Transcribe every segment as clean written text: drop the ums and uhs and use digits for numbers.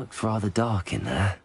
Looked rather dark in there.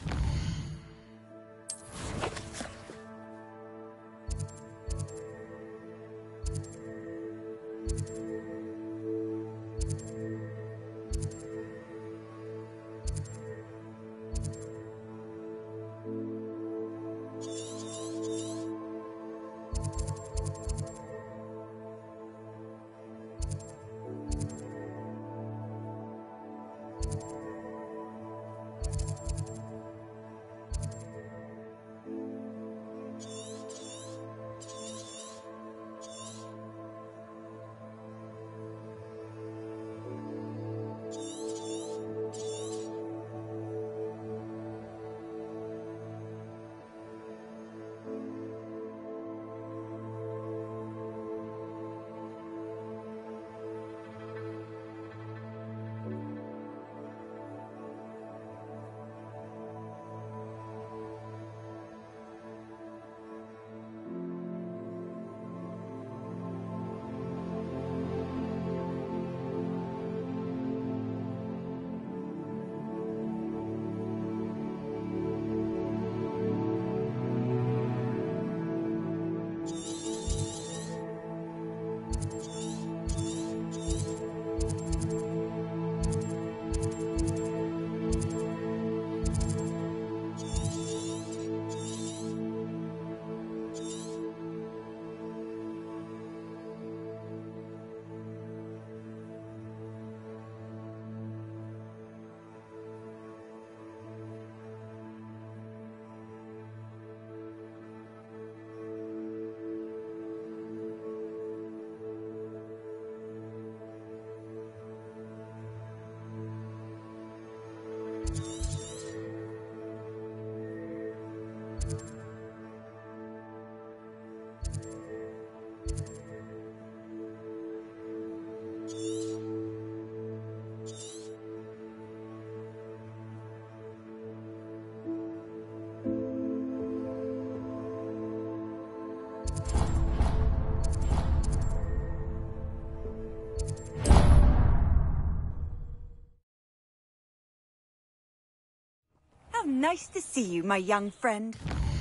How nice to see you, my young friend.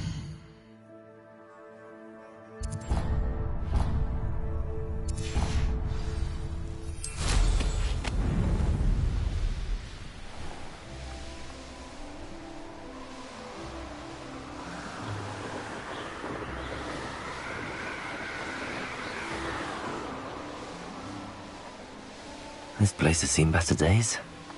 This place has seen better days.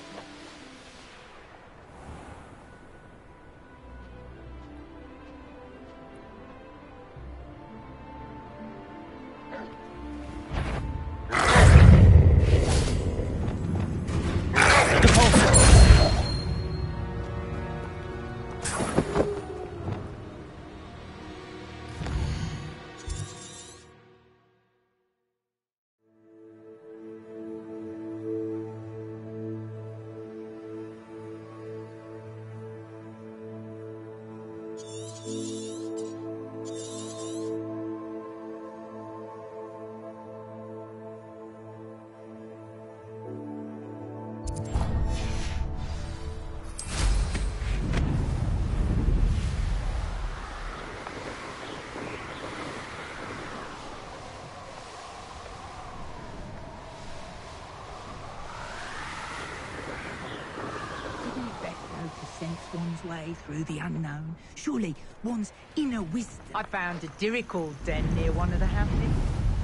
One's way through the unknown. Surely one's inner wisdom. I found a Diricall den near one of the hamlets.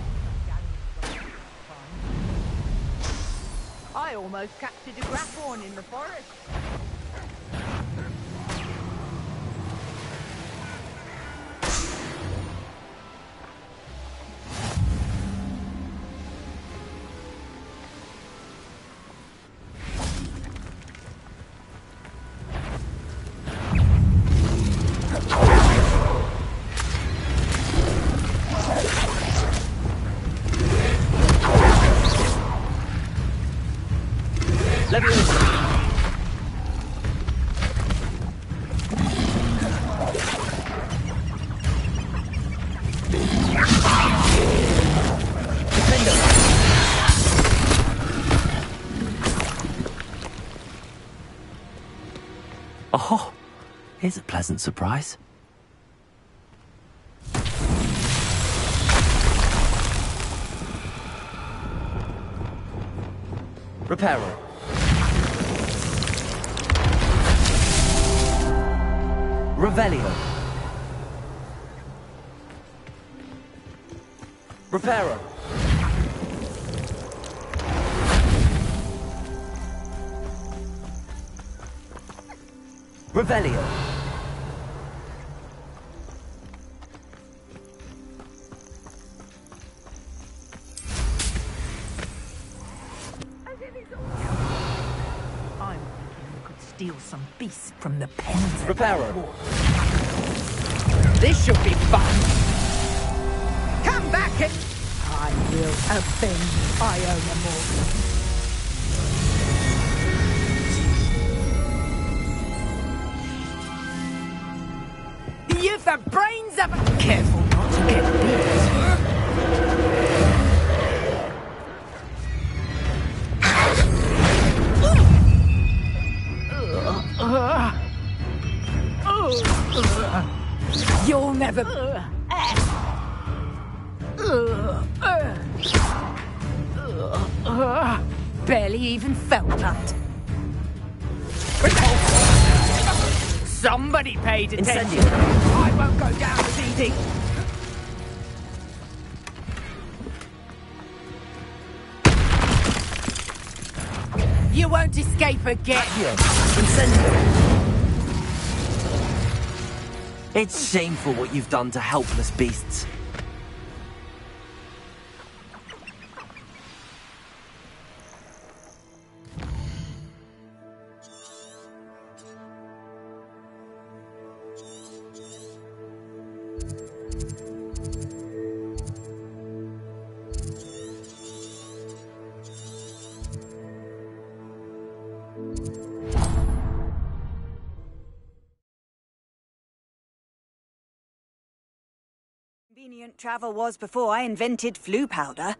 I almost captured a grapphorn in the forest. Oh, here's a pleasant surprise. Reparo. Revelio. Reparo. Revelio. I'm thinking we could steal some beasts from the pens. Reparo. This should be fun. Come back and... I will avenge Iona Morgan. You've the brains of... Careful not to get bit. You'll never... Barely even felt that. Somebody paid attention. Incendio. I won't go down as easy. You won't escape again. Accio. Incendio. It's shameful what you've done to helpless beasts. Convenient travel was before I invented flu powder.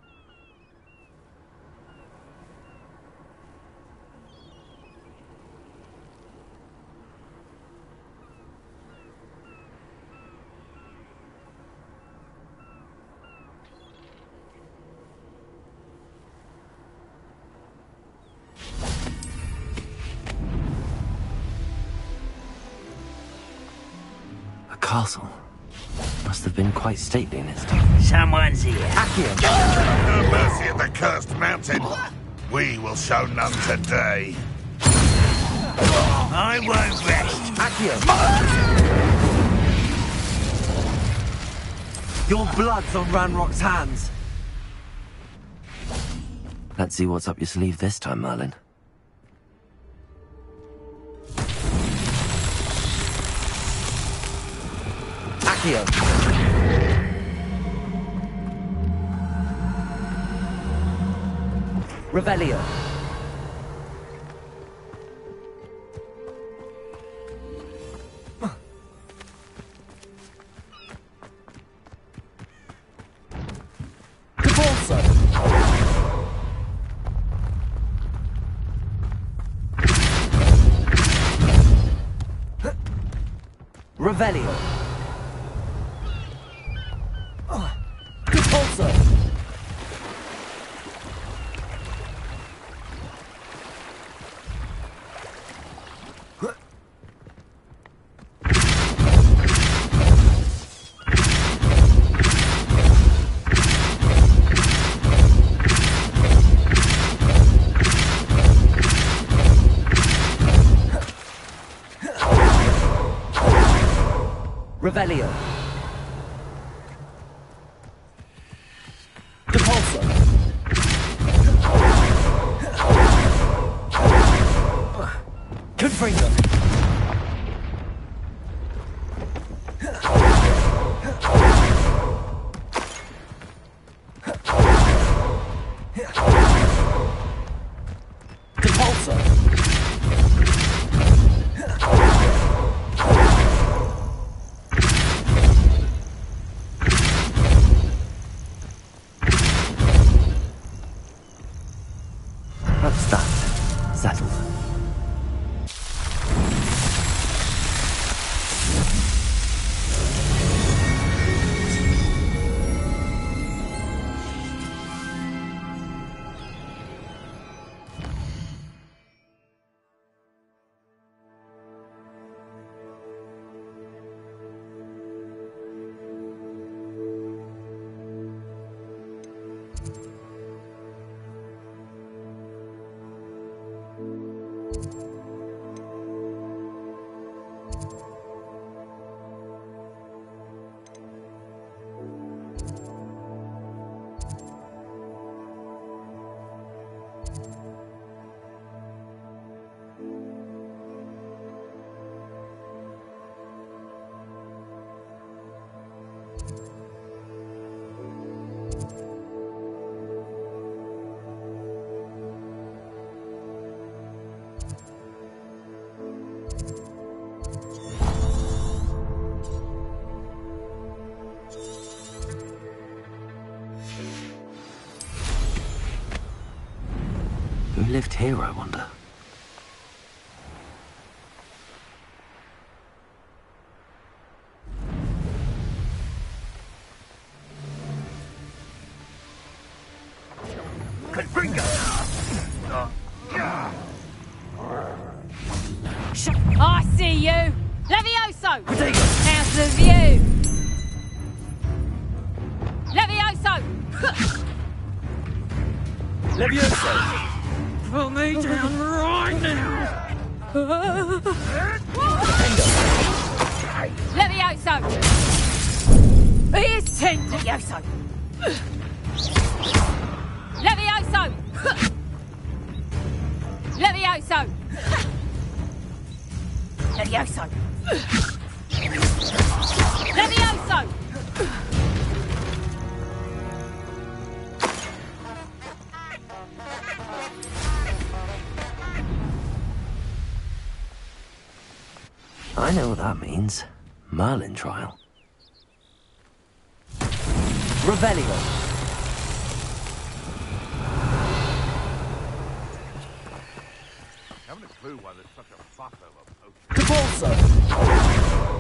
A castle. Must have been quite stately in its time. Someone's here. Accio. No mercy at the cursed mountain. We will show none today. I won't rest. Accio. Your blood's on Ranrock's hands. Let's see what's up your sleeve this time, Merlin. Accio. Revelio. Capolso. Revelio. Capolso. Revelio. Capolso. Confringo. Capolso. lived here, I wonder? I see you! Levioso! House of you! Levioso! Levioso! Put me down right now! Levioso! Here's 10 Levioso! Levioso! Levioso! Levioso! Levioso! I know what that means. Merlin trial. Revelio. Haven't a clue why there's such a fuss over potions. Capulso.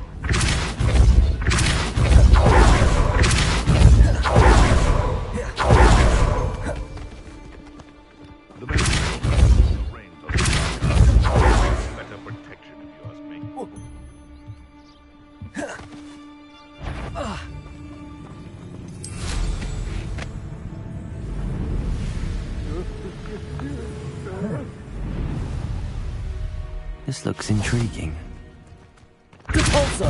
The main reigns on the dark. Better protection, if you ask me. This looks intriguing. Capulso.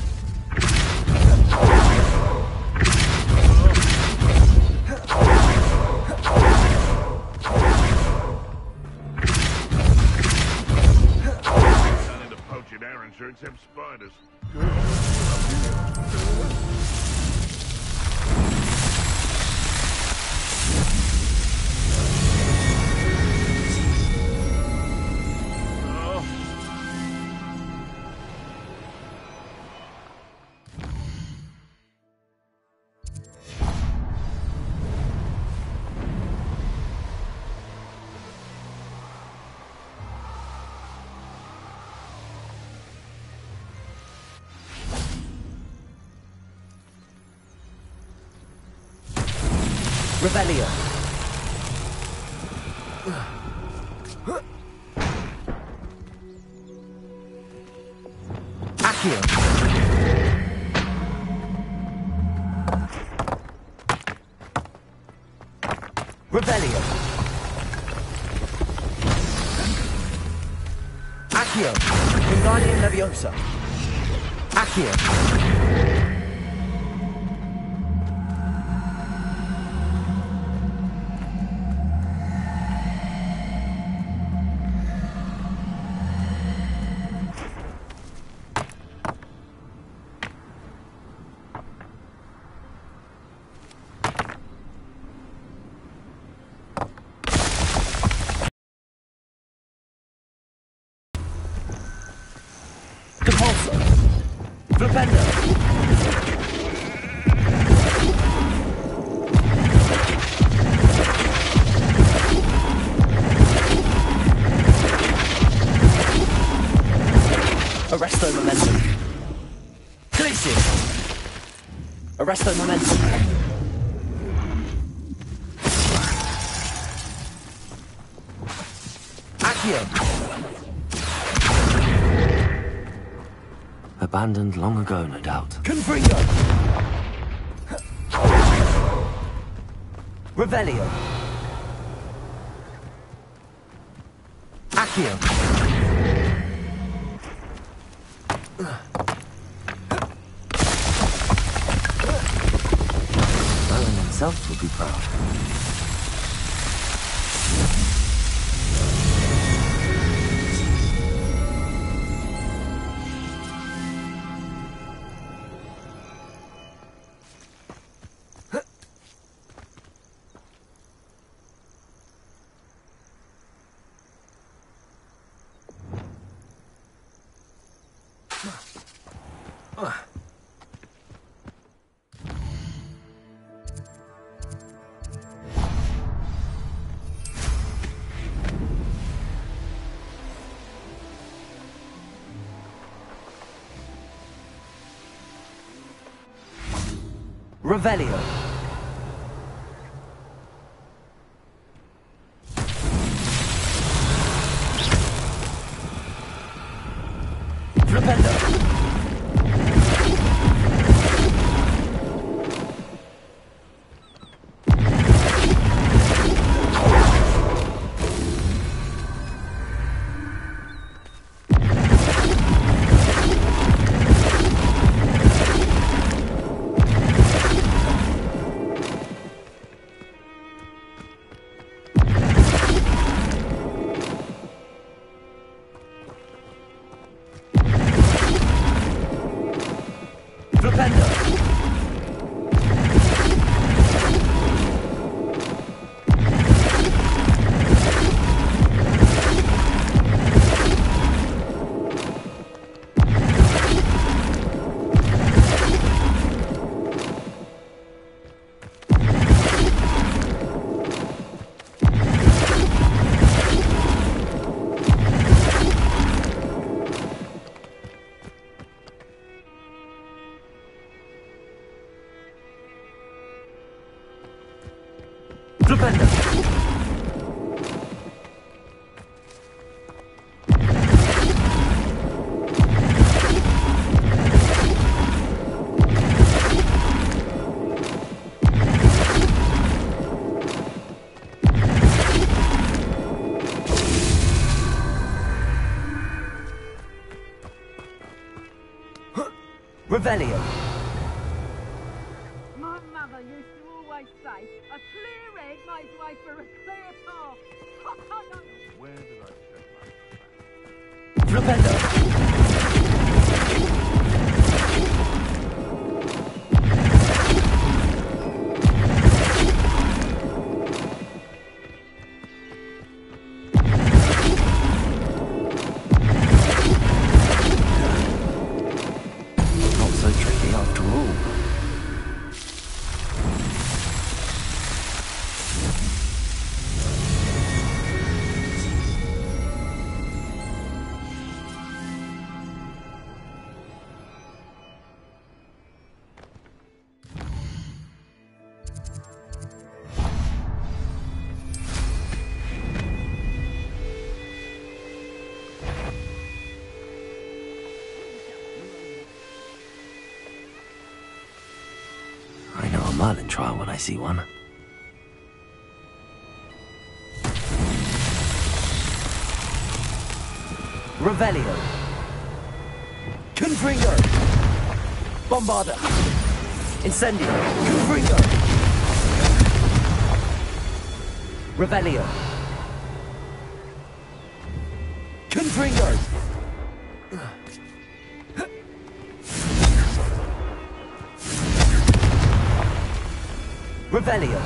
None into poaching our insurance except spiders. Revelio. Accio. Revelio. Accio. Wingardium Leviosa. Accio. Capulso. Flipendo. Arresto Momentum. Glacius. Arresto Momentum. Accio. Abandoned long ago, no doubt. Confringo. Revelio. Accio. Merlin himself would be proud. Revelio. Flipendo. Revelio. My mother used to always say, a clear head makes way for a clear path. Where did I set my trap? Flipendo. Not so tricky after all. I know a Merlin trial when I see one. Revelio. Confringo. Bombarda. Incendio. Confringo. Revelio. Confringo. Revelio.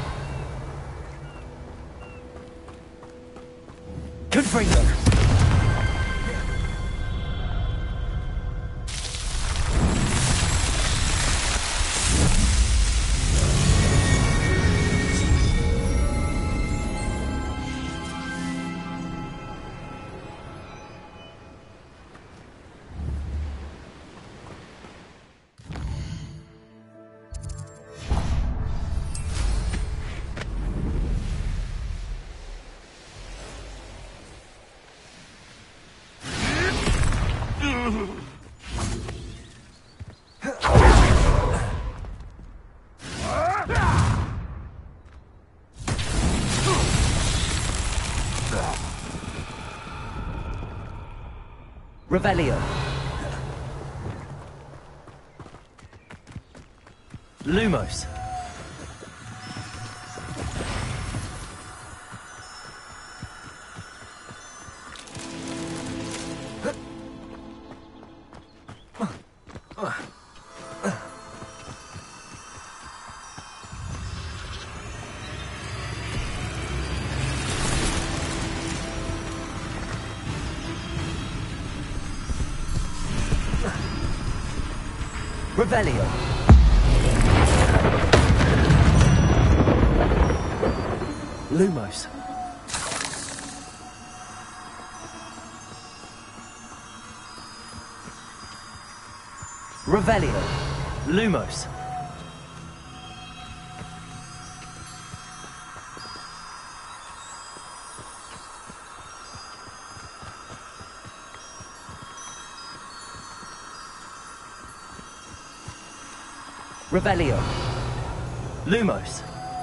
Confringo. Revelio. Lumos. Revelio. Lumos. Revelio. Lumos. Revelio. Lumos.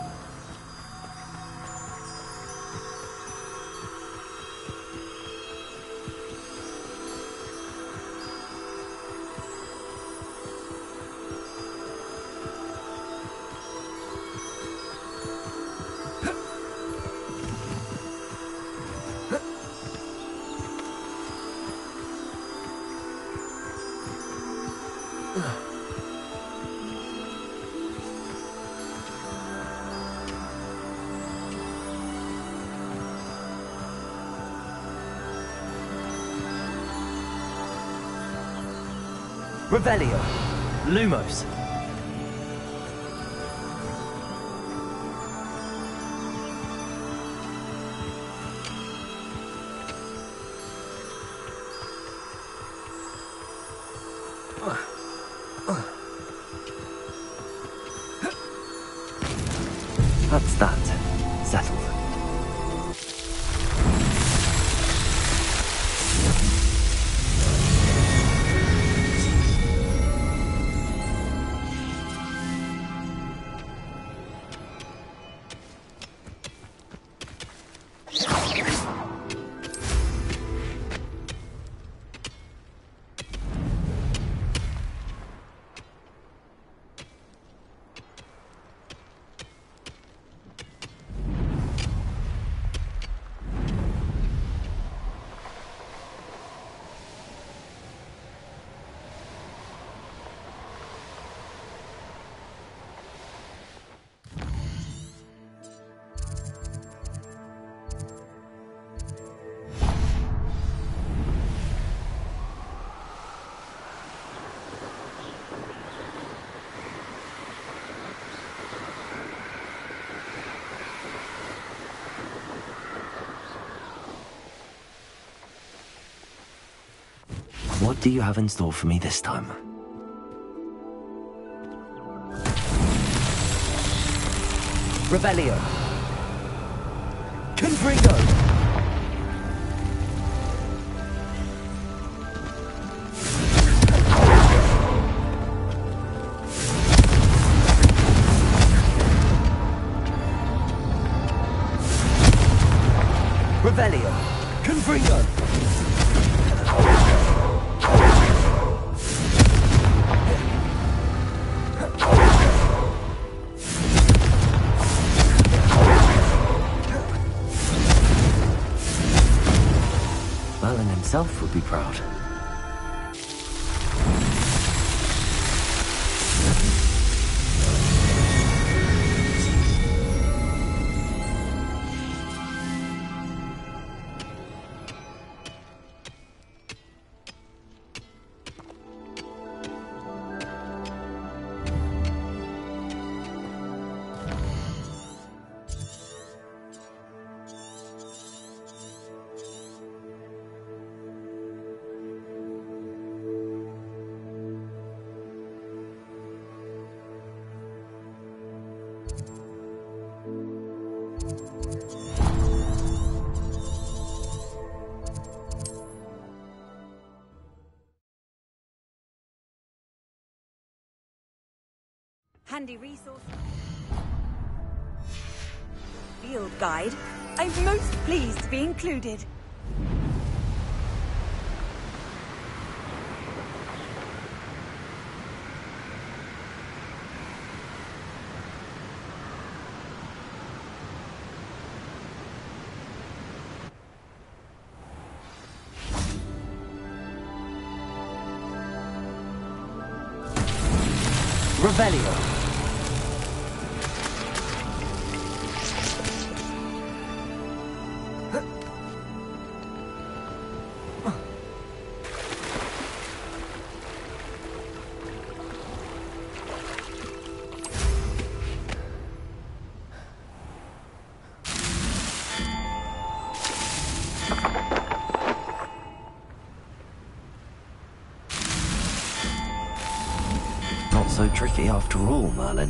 Revelio. Lumos. That's that. Settled. What do you have in store for me this time? Revelio. Confringo. Revelio. Confringo. Merlin himself would be proud. Handy resource. Field guide. I'm most pleased to be included. Revelio. Not so tricky after all, Merlin.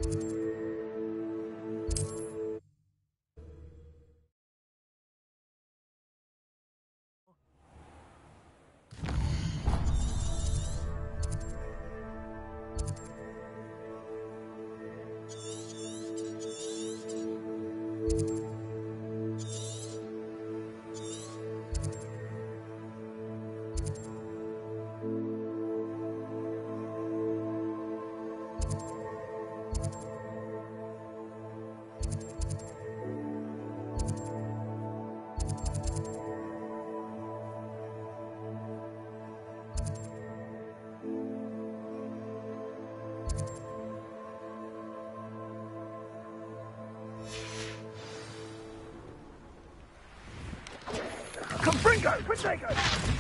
Confringo! Protego!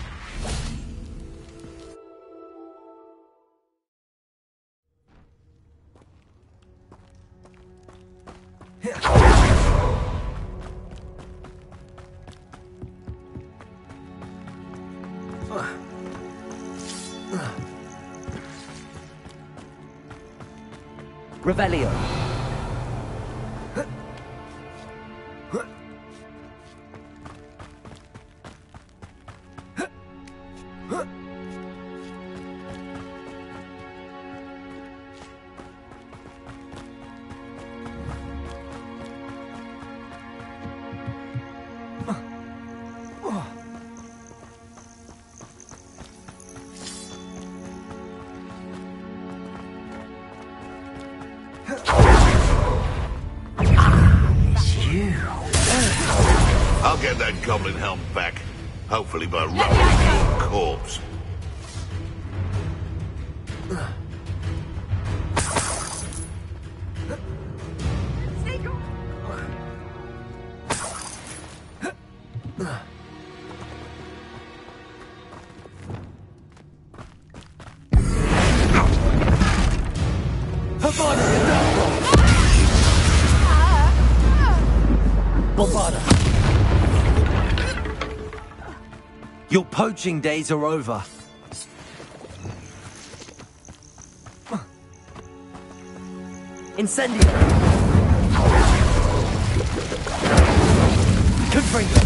Revelio. I'll get that goblin helm back. Hopefully by rubbing your corpse. Bombarda. Your poaching days are over. Incendio. Confringo.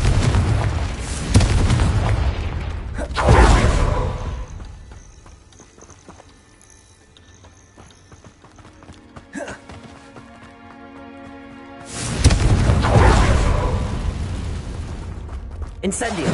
Incendio.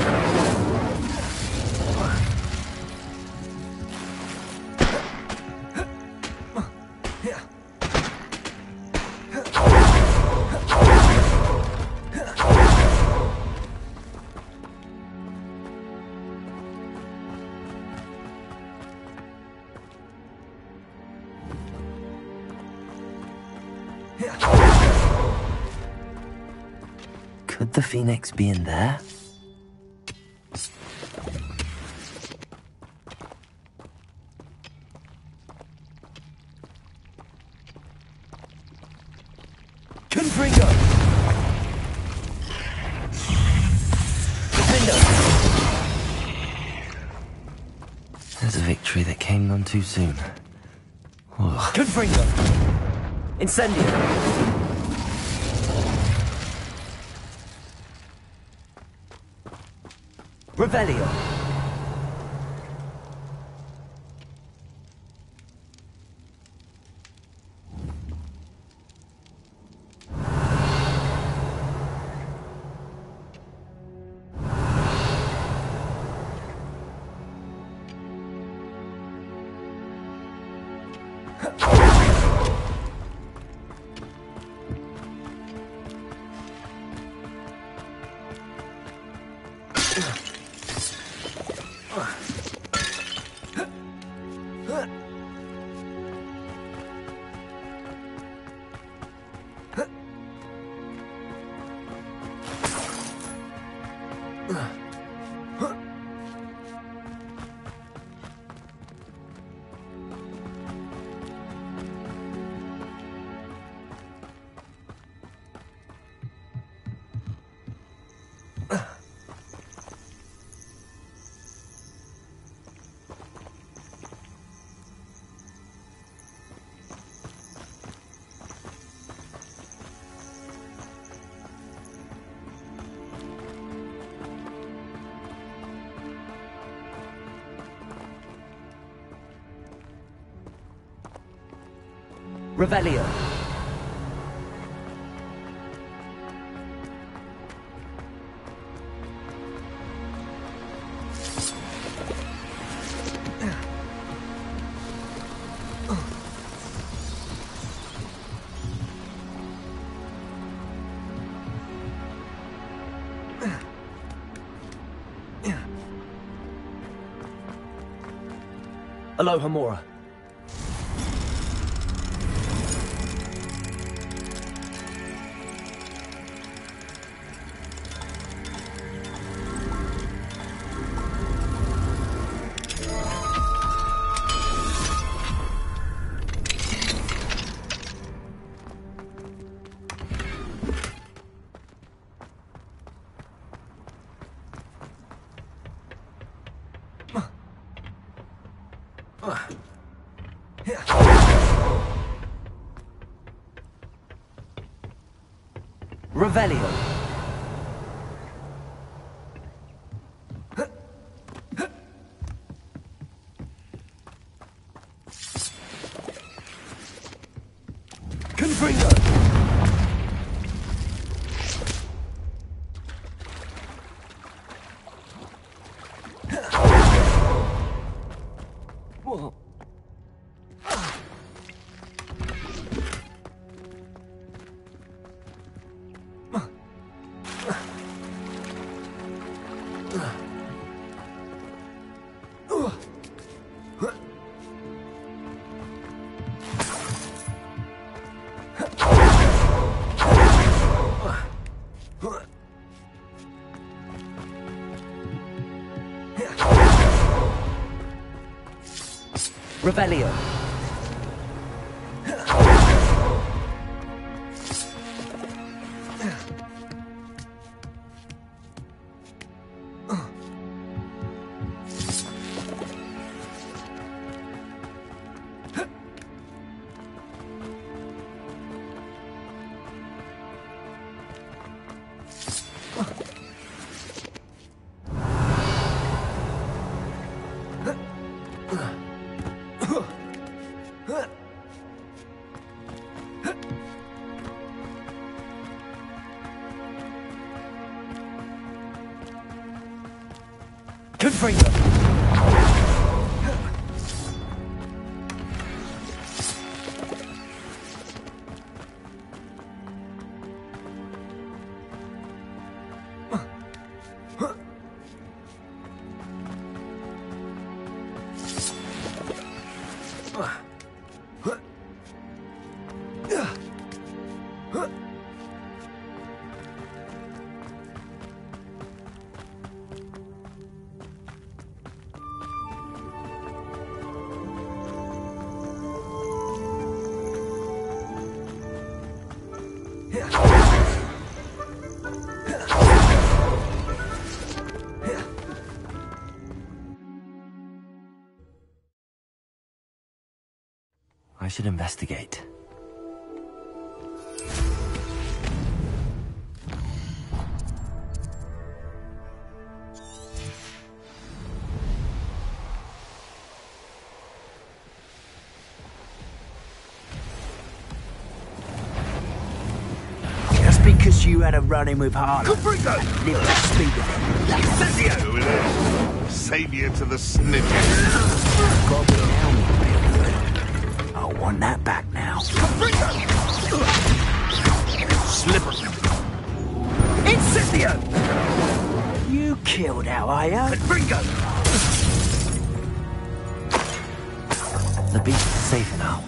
Could the Phoenix be in there? Confringo. Defender. There's a victory that came none too soon. Ugh. Confringo. Incendio. Revelio. Revelio. Alohomora. Revelio. Confringo. Whoa. Revelio. Confringo. I should investigate. Just because you had a run-in with Harlow. Confringo! Little speed of it. Incendio it is! Savior to the snitches! Got the helmet built. I want that back now. Confringo! Slippery! Incendio! You killed Alayo. Confringo! The beast is safe now.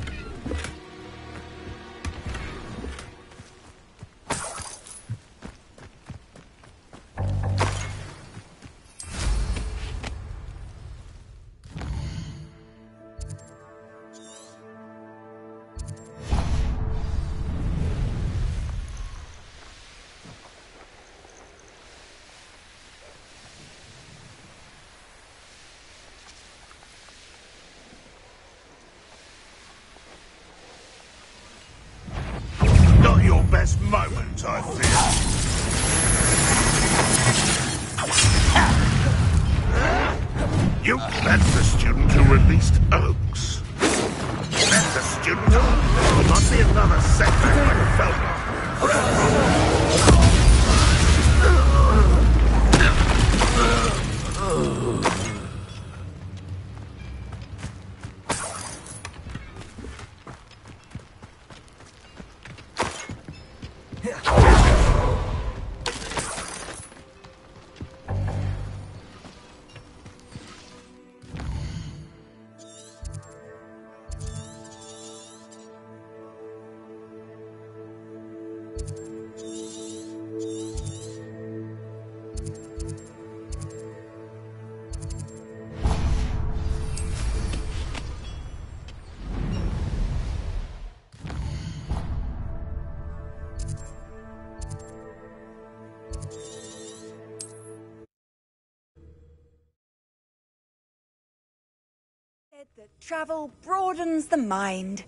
Not your best moment, I fear. You, that's the student who released Oaks. That's the student who... Must be another setback like Falcon. Said that travel broadens the mind.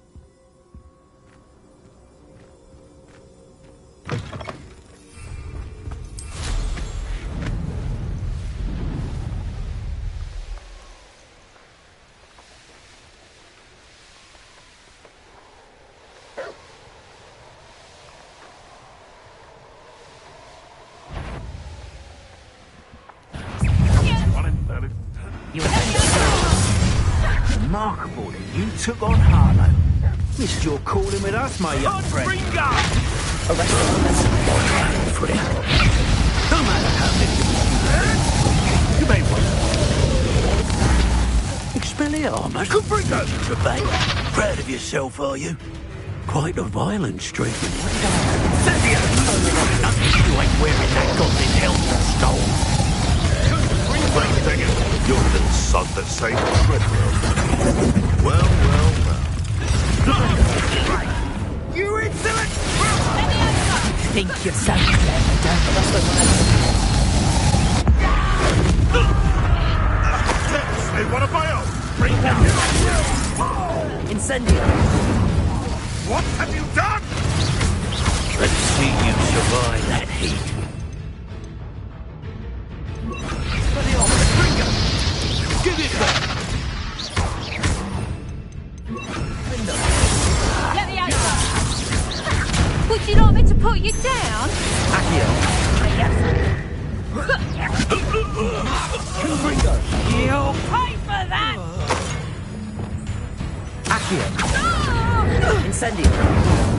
Remarkable that you took on Harlow. Missed your calling with us, my young friend. No matter how many you may want. Expelliarmus. Confringo. Proud of yourself, are you? Quite a violent streak. You ain't wearing that goddamn helmet, Stole. Your little son that saved Treadwell. Well. You insolent! Think you're so clever, don't They want to buy out. Bring down. you? Incendio. What have you done? Let's see you survive that heat. Give it back! Let me over. Would you like me to put you down? You'll pay for that! Accio. Incendio.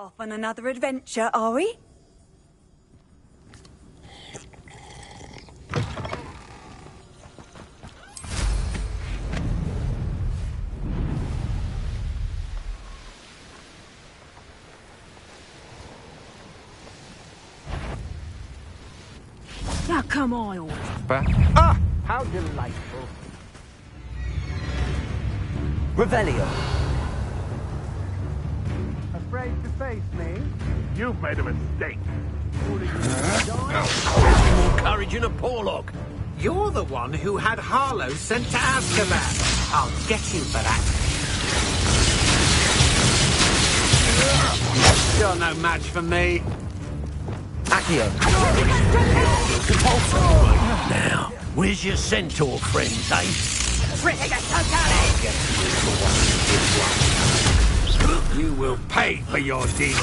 Off on another adventure, are we? Now come on, always. Ah, how delightful. Revelio. Afraid to face me? You've made a mistake. More courage in a Porlock. You're the one who had Harlow sent to Azkaban. I'll get you for that. You're no match for me. Accio. Now, where's your centaur friends, eh? You will pay for your deed.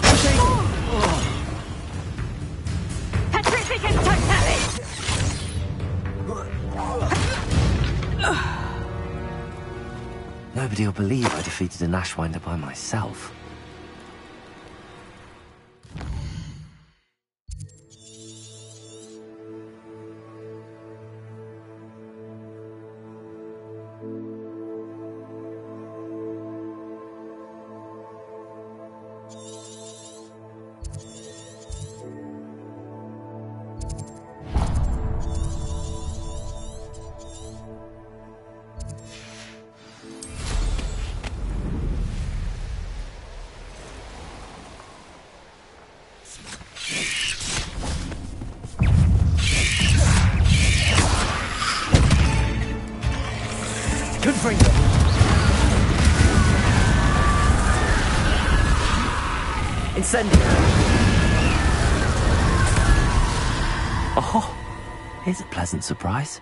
Petrificus Totalis! Nobody will believe I defeated an Ashwinder by myself. Confringo. Incendio. Oh, here's a pleasant surprise.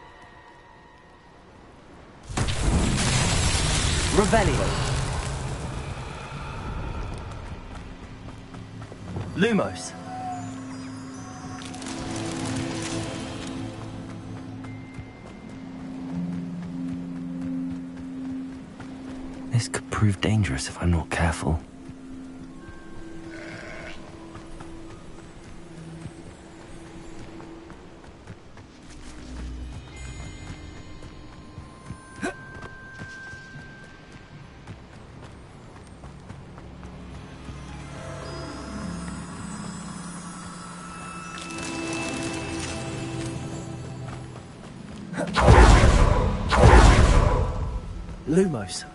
Revelio. Lumos. This could prove dangerous if I'm not careful. Lumos.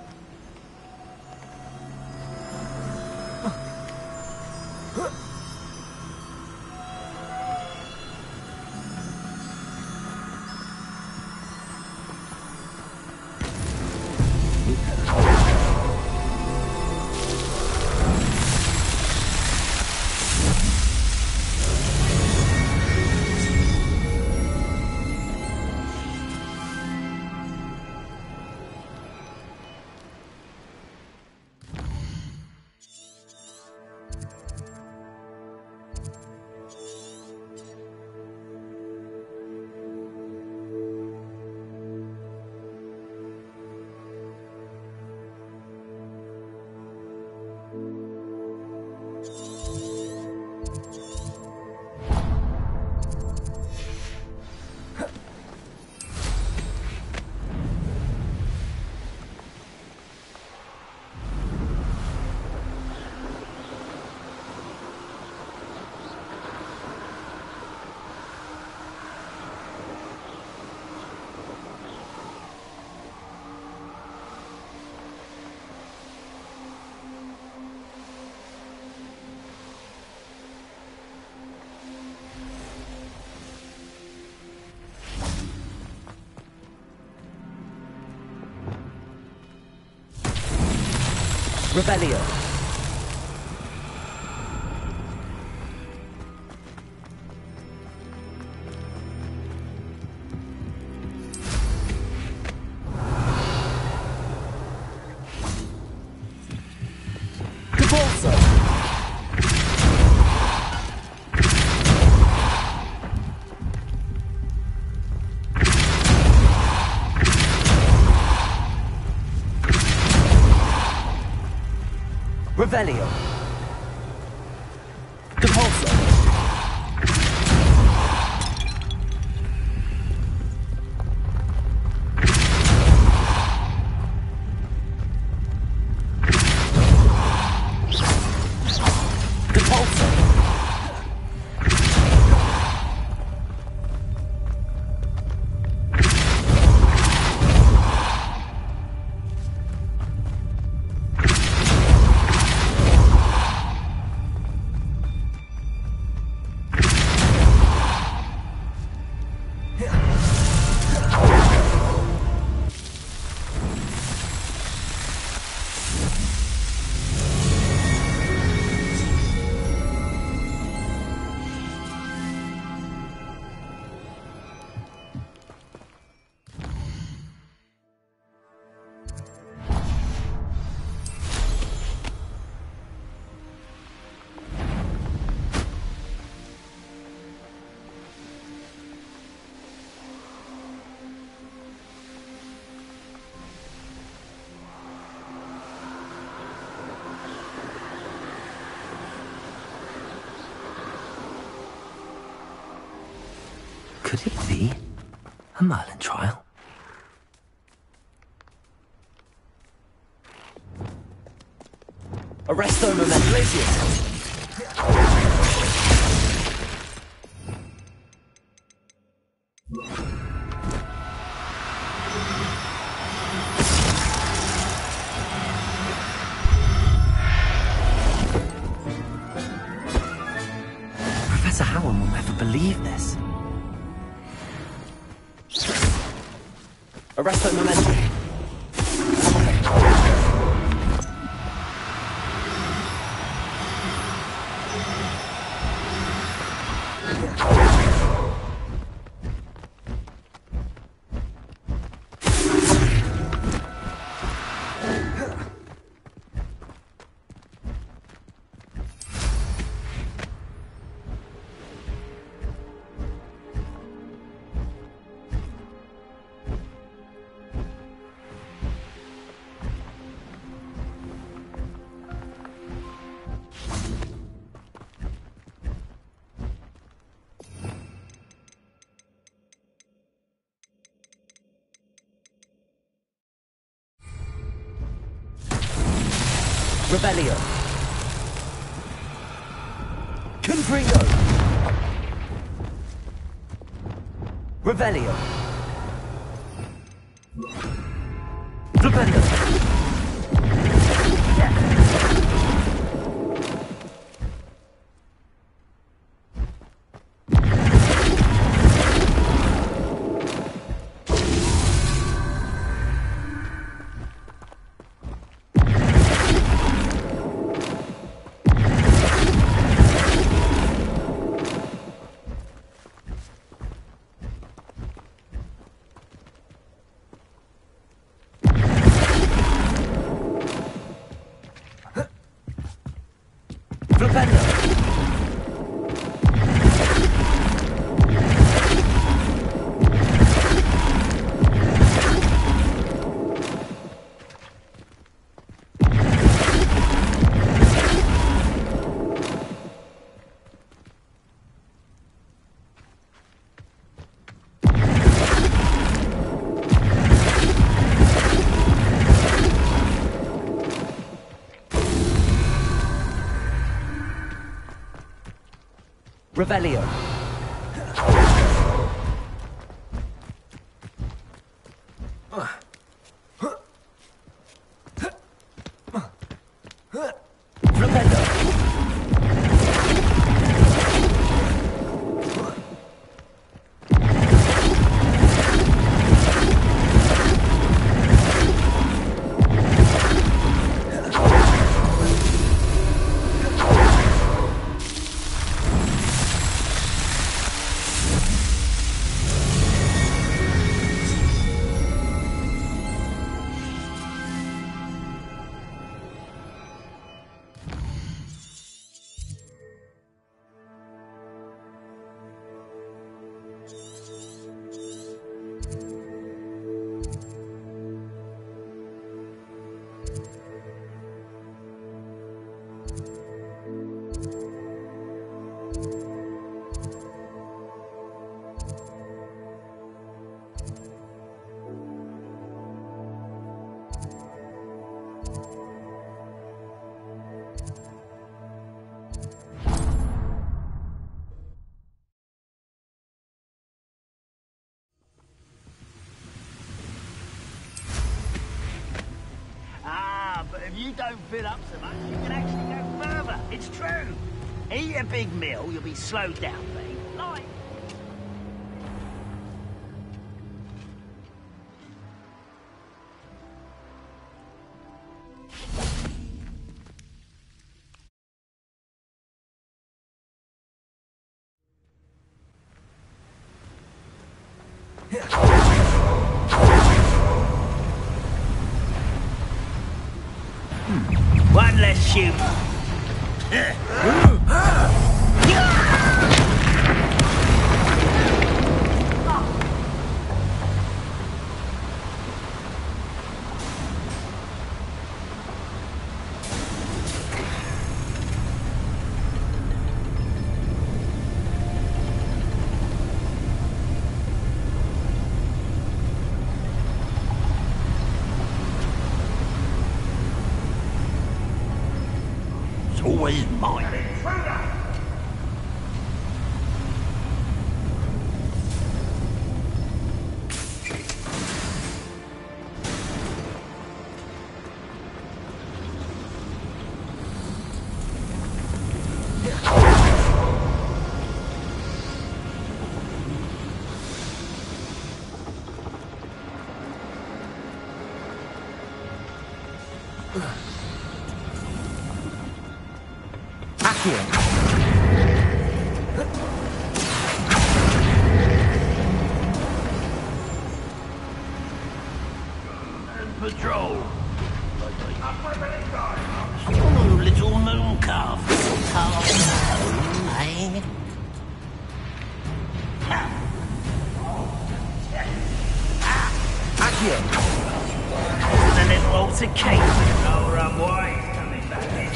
Revelio. Cabalso. Revelio. A Merlin trial? Arresto Momentlicious! Professor Howard will never believe this. Arresto Momentum. Rebellion. Confringo. Rebellion. Flipendo. Rebellion. If you don't fill up so much, you can actually go further. It's true. Eat a big meal, you'll be slowed down, mate. Like. One less shoot. It's always mine. Patrol. Oh, little moon calf. Eh? Accio. The little altercation. Oh, I'm wise coming back in.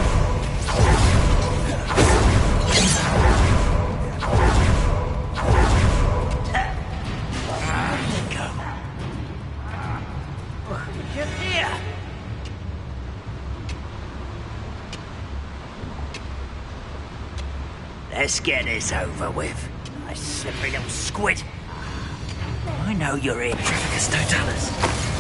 Let's get this over with. I slippery little squid. I know you're here, Trifficus Totalis.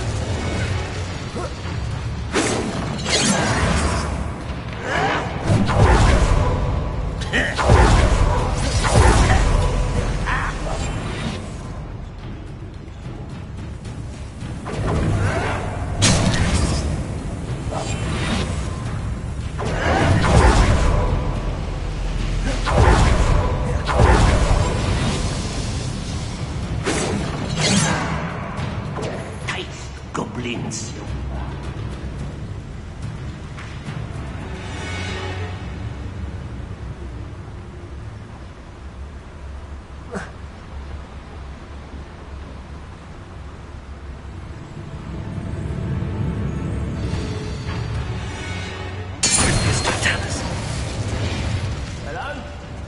Goblins. Hello?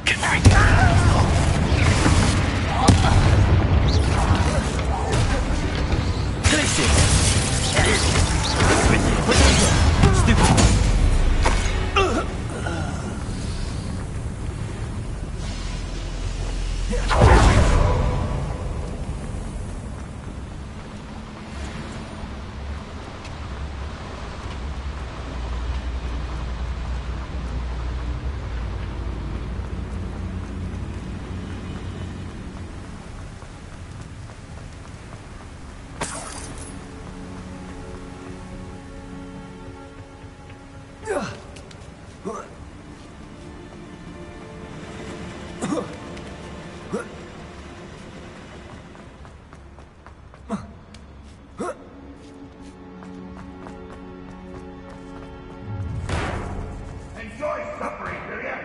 Enjoy suffering, will ya?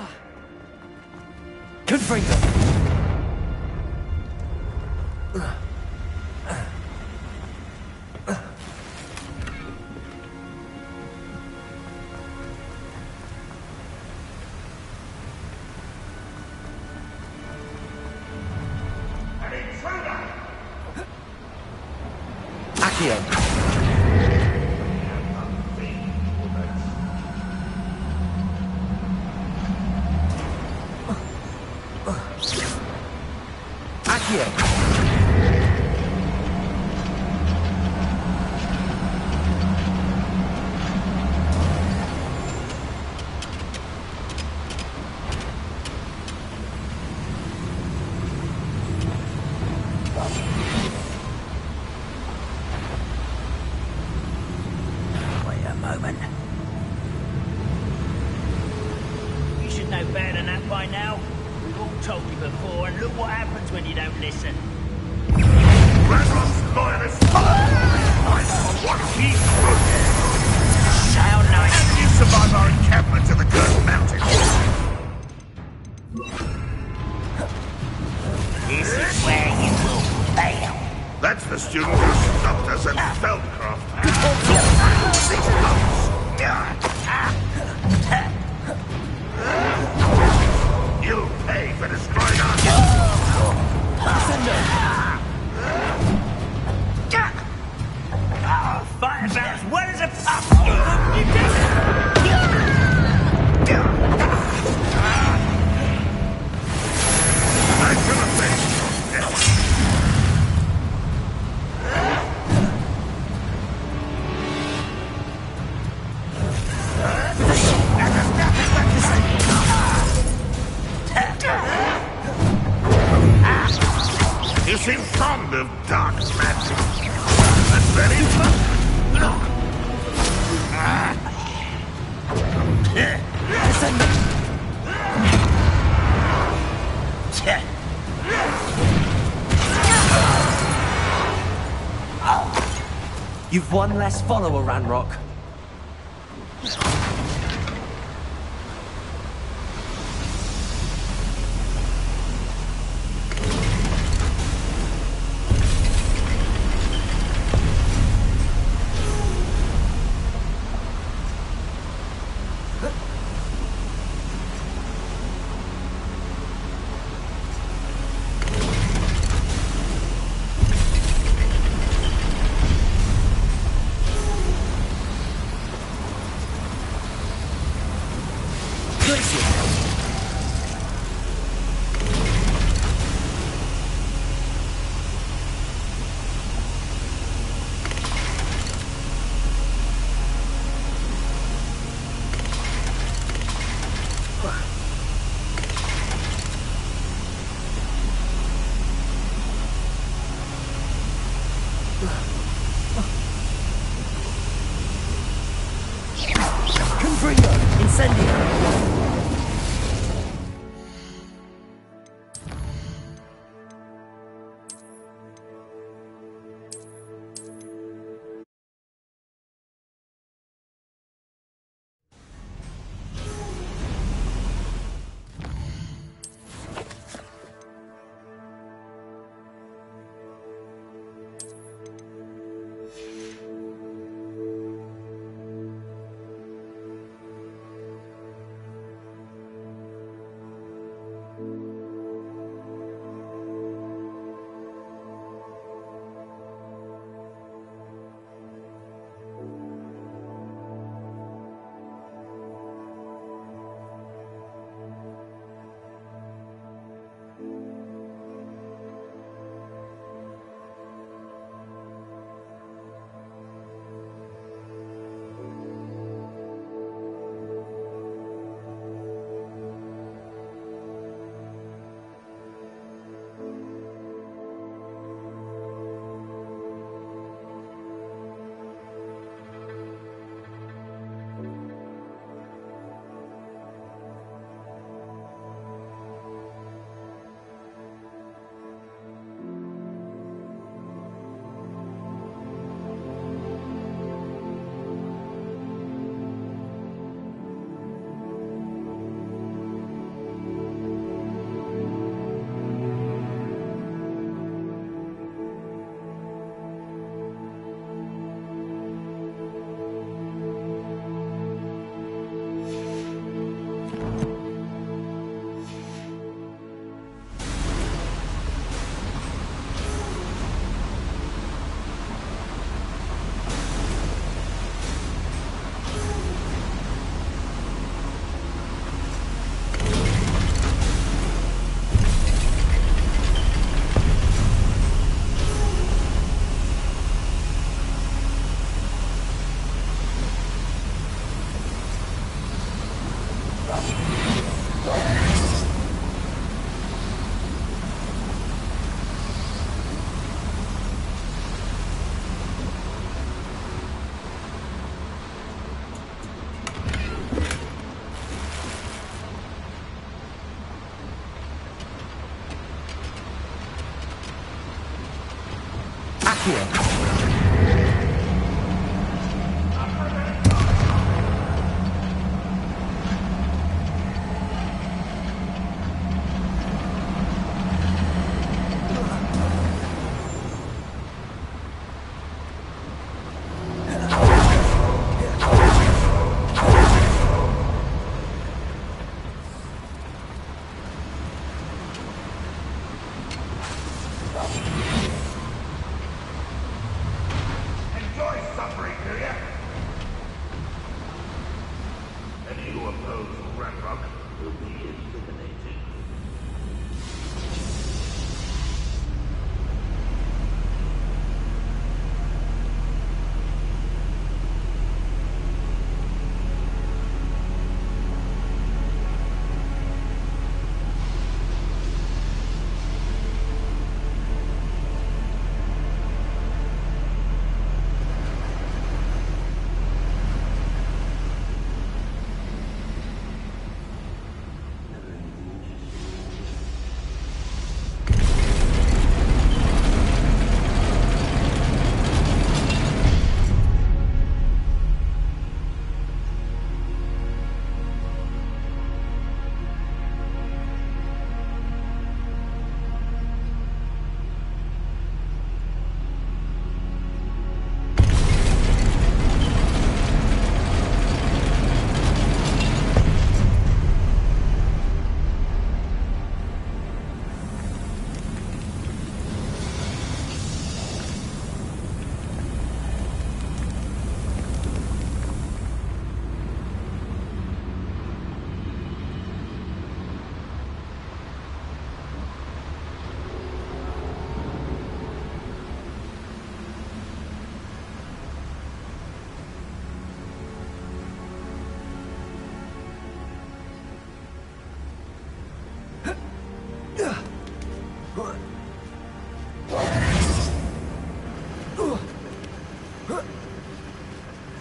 Confringo! An intruder! Accio! Wait a moment. You should know better than that by now. We've all told you before, and look what happens when you don't listen. Radron's loyalists! I saw what he could. Sound nice. And you survive our encampment to the Cursed Mountain. This is where you will fail. That's the student who stopped us at Feldcroft. These punks. You'll pay for destroying us. Fight about as well as a pup. kind of dark magic. That's very You've one less follower, Ranrock.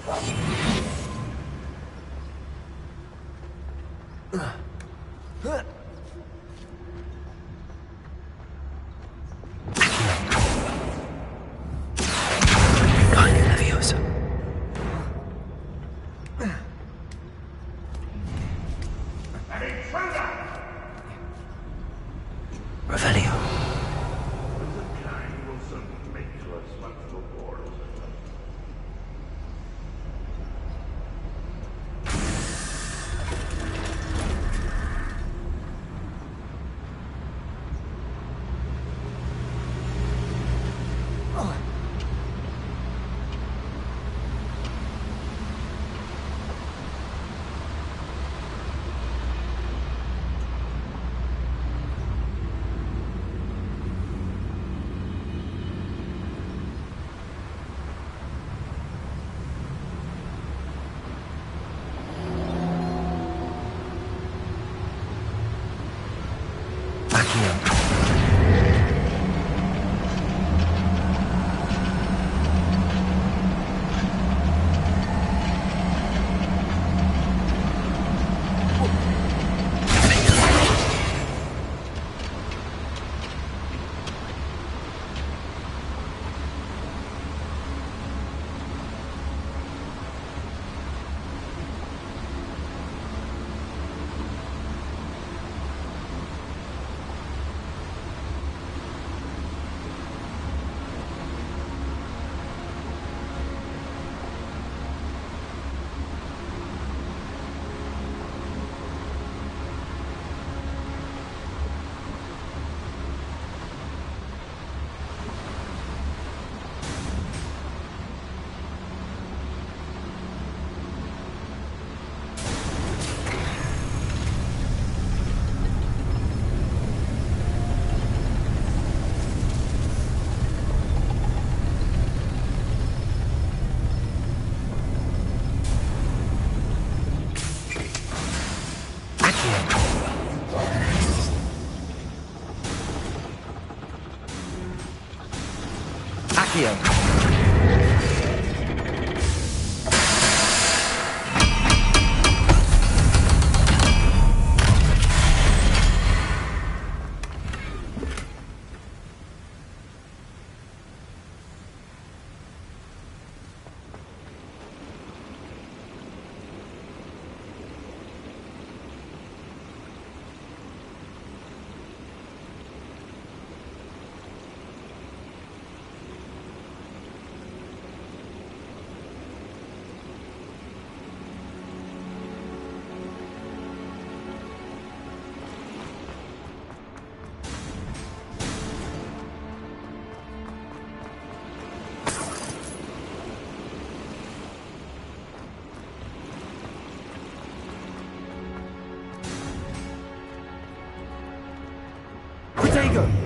Protego!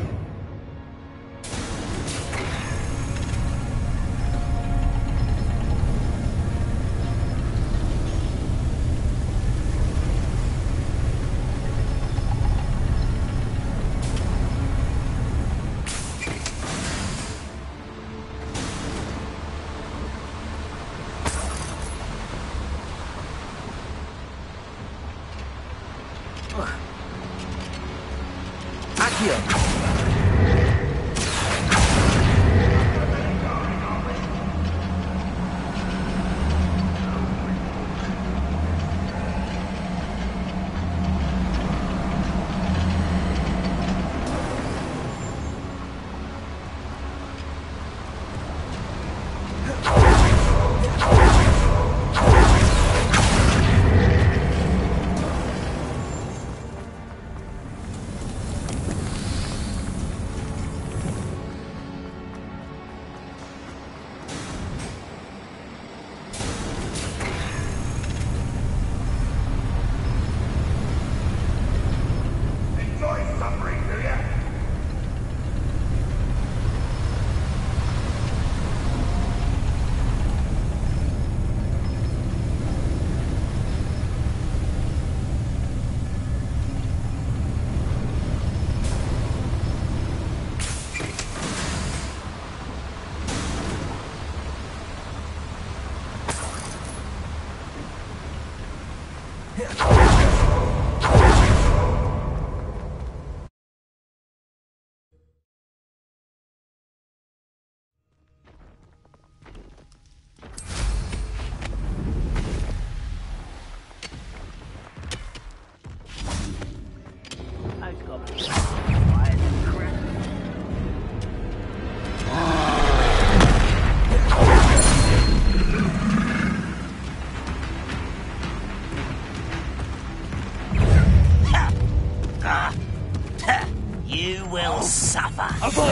You will suffer.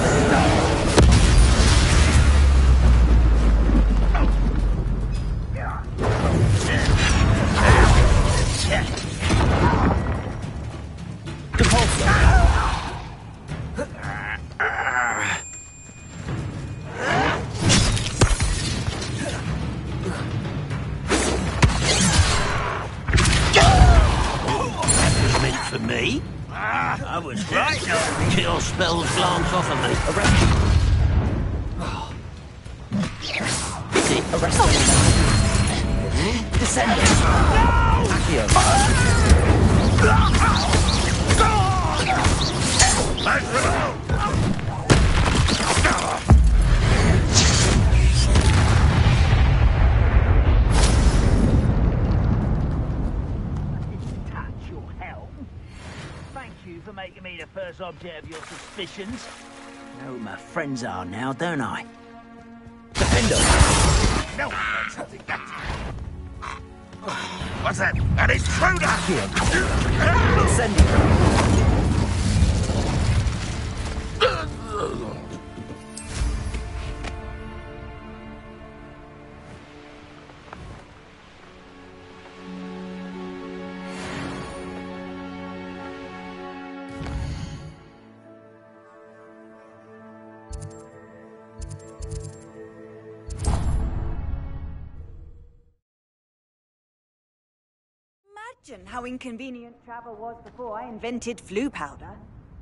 For me? I was right. Kill spells glance off of me. Is it arrested? Descendant. Accio. For making me the first object of your suspicions. I know who my friends are now, don't I? Defender! No! What's that? An intruder! Incendio! Imagine how inconvenient travel was before I invented flu powder.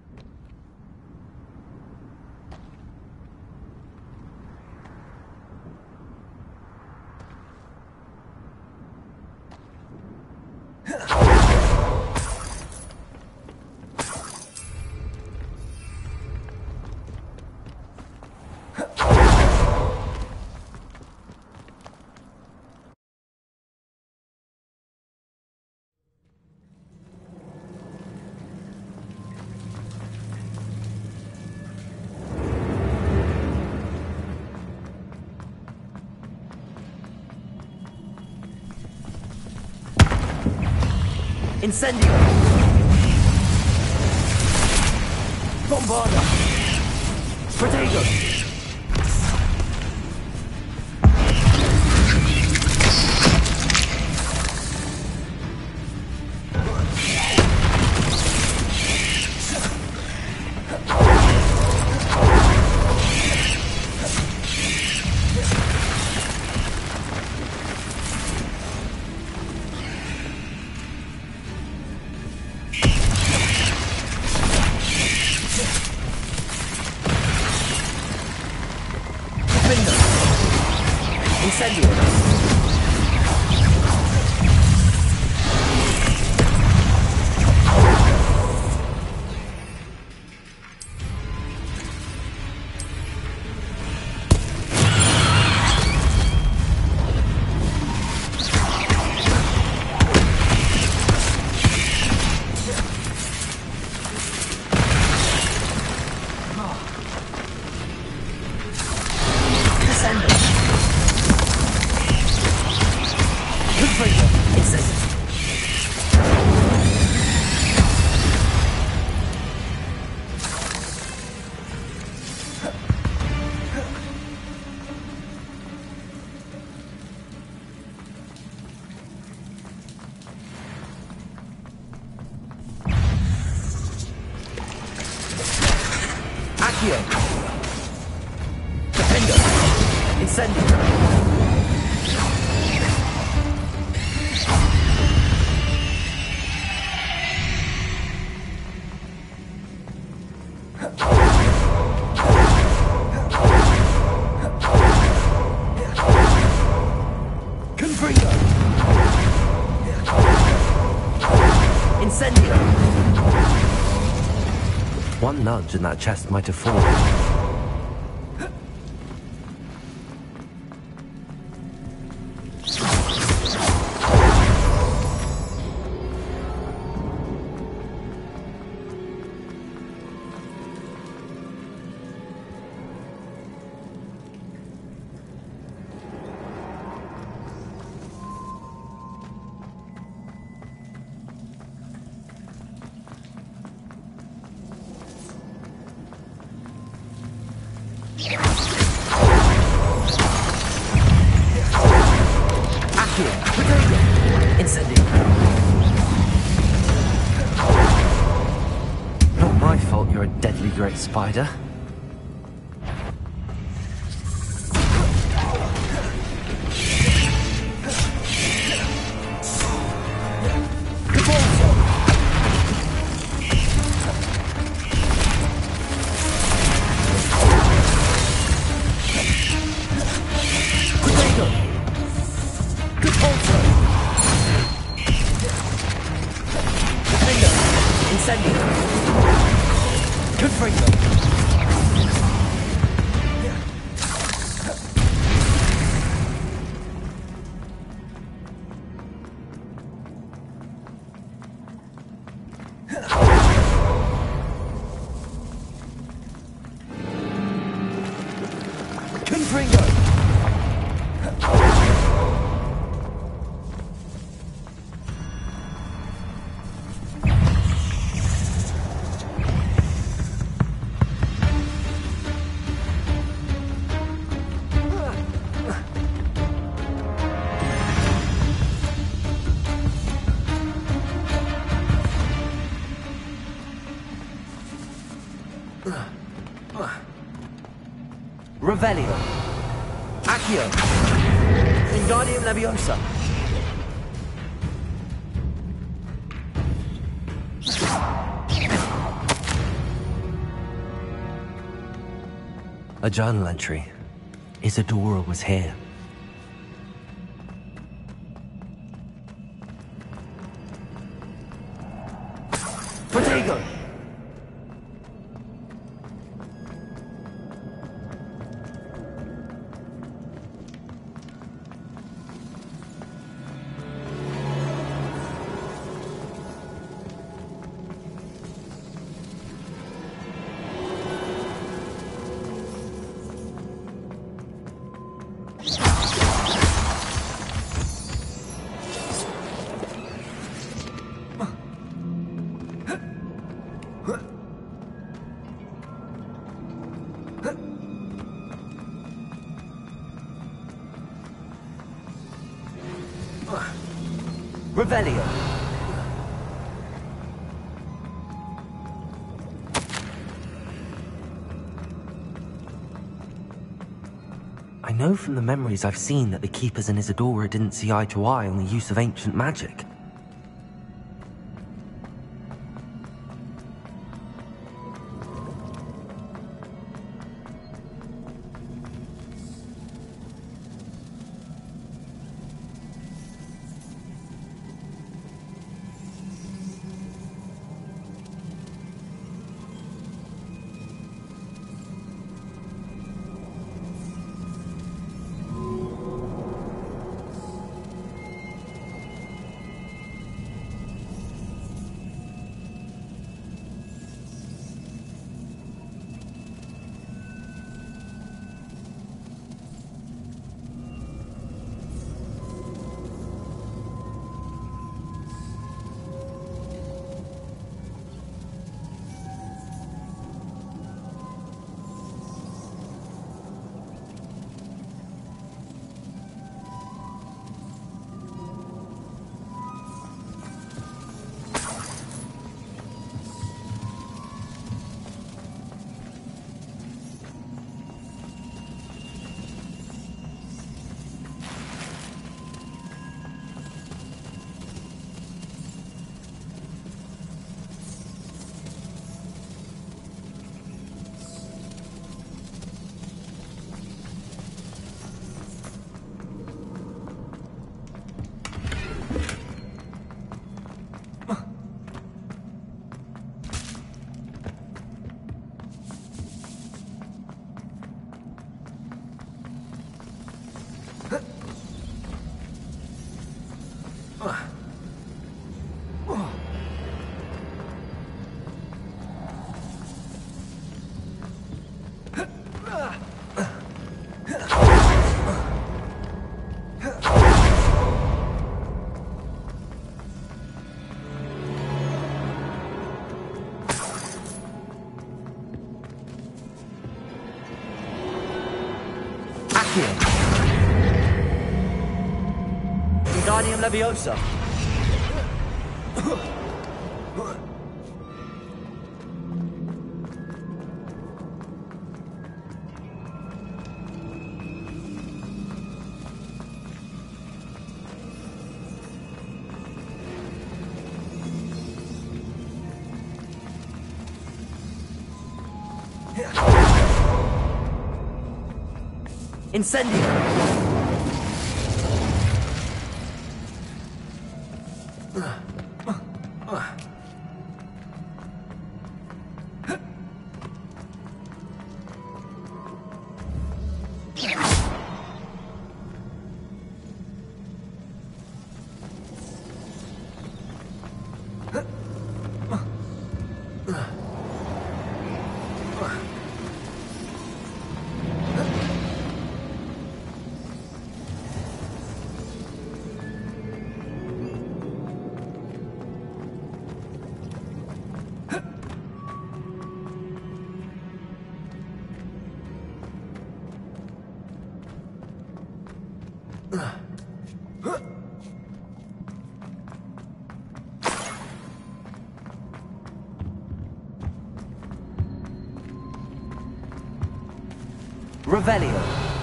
Incendio! Bombarda! Protego! Incendio! Accio! Defender! Incendio! Confringo! Incendio! One nudge and that chest might have fallen. Not my fault you're a deadly great spider. Revelio. Accio. Wingardium Leviosa. A journal entry. Isidora was here. Protego! Revelio. I know from the memories I've seen that the Keepers and Isidora didn't see eye to eye on the use of ancient magic. Wingardium Leviosa. Incendio. Revelio.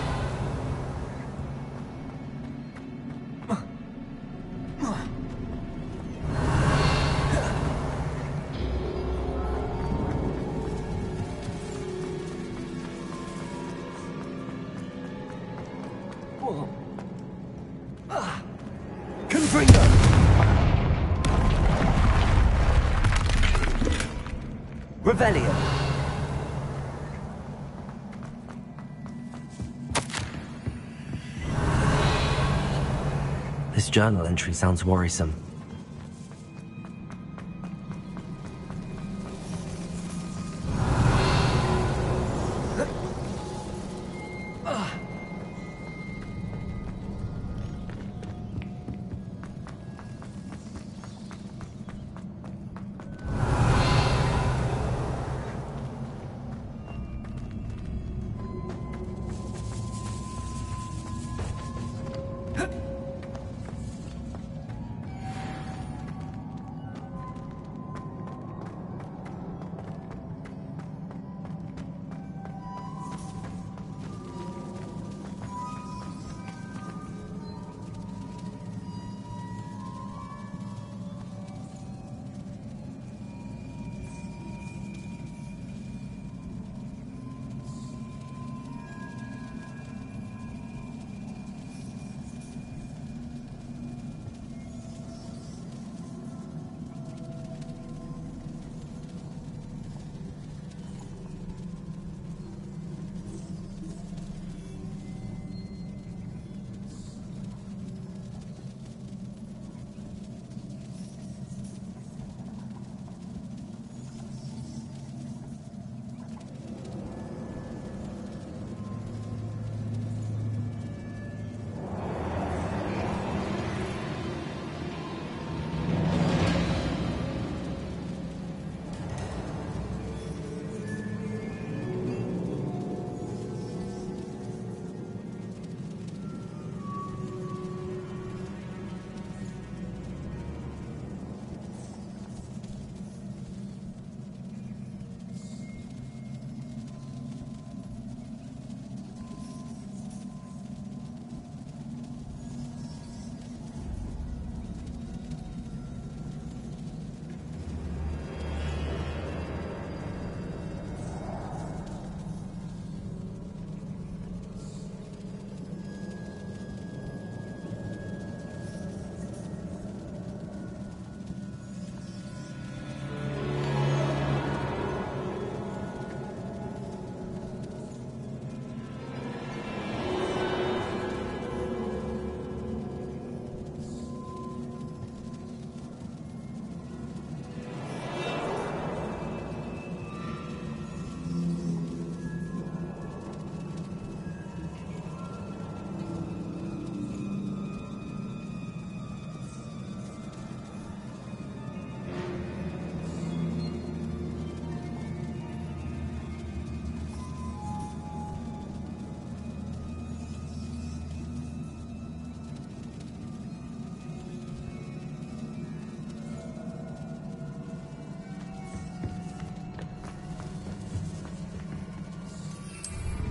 Confringo. Revelio. This journal entry sounds worrisome.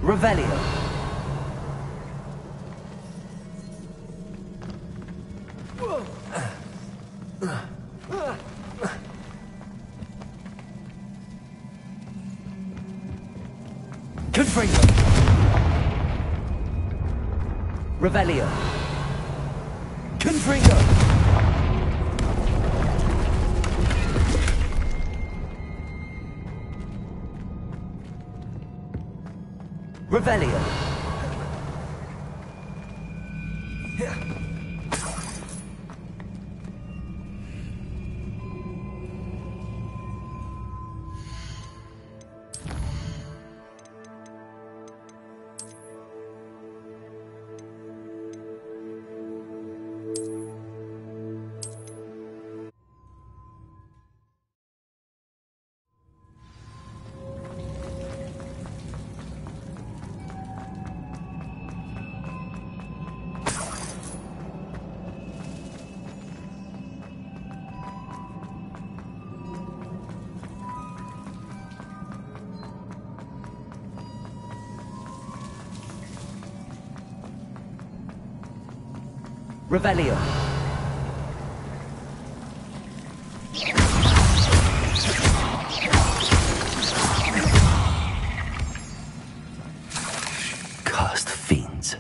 Revelio. Confringo. Revelio. Confringo. Revelio. Revelio. Cursed fiends.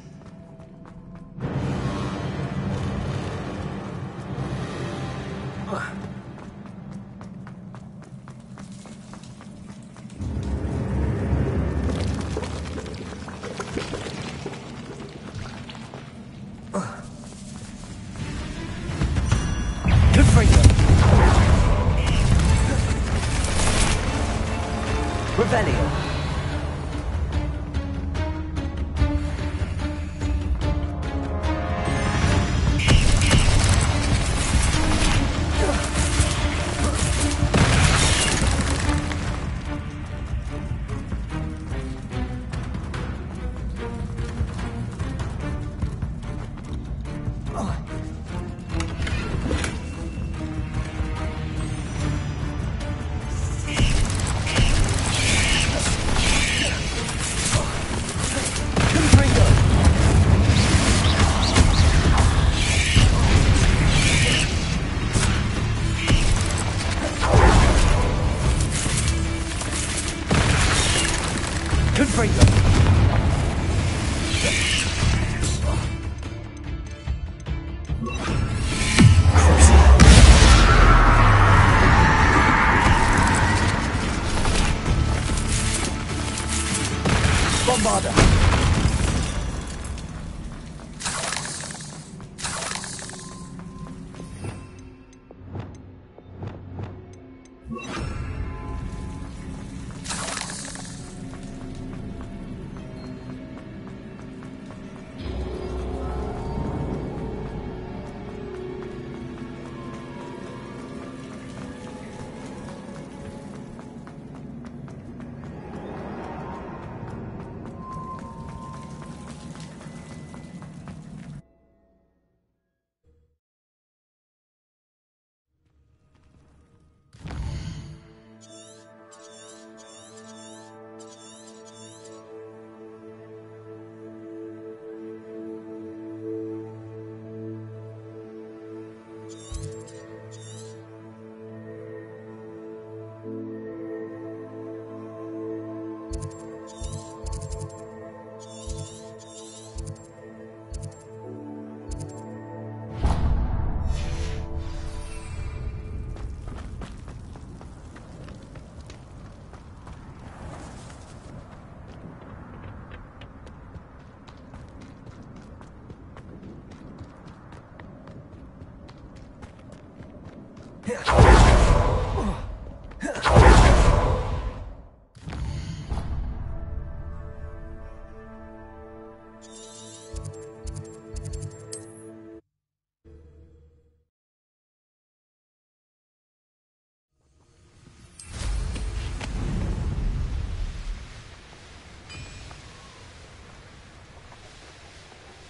Revelio. Bombarda.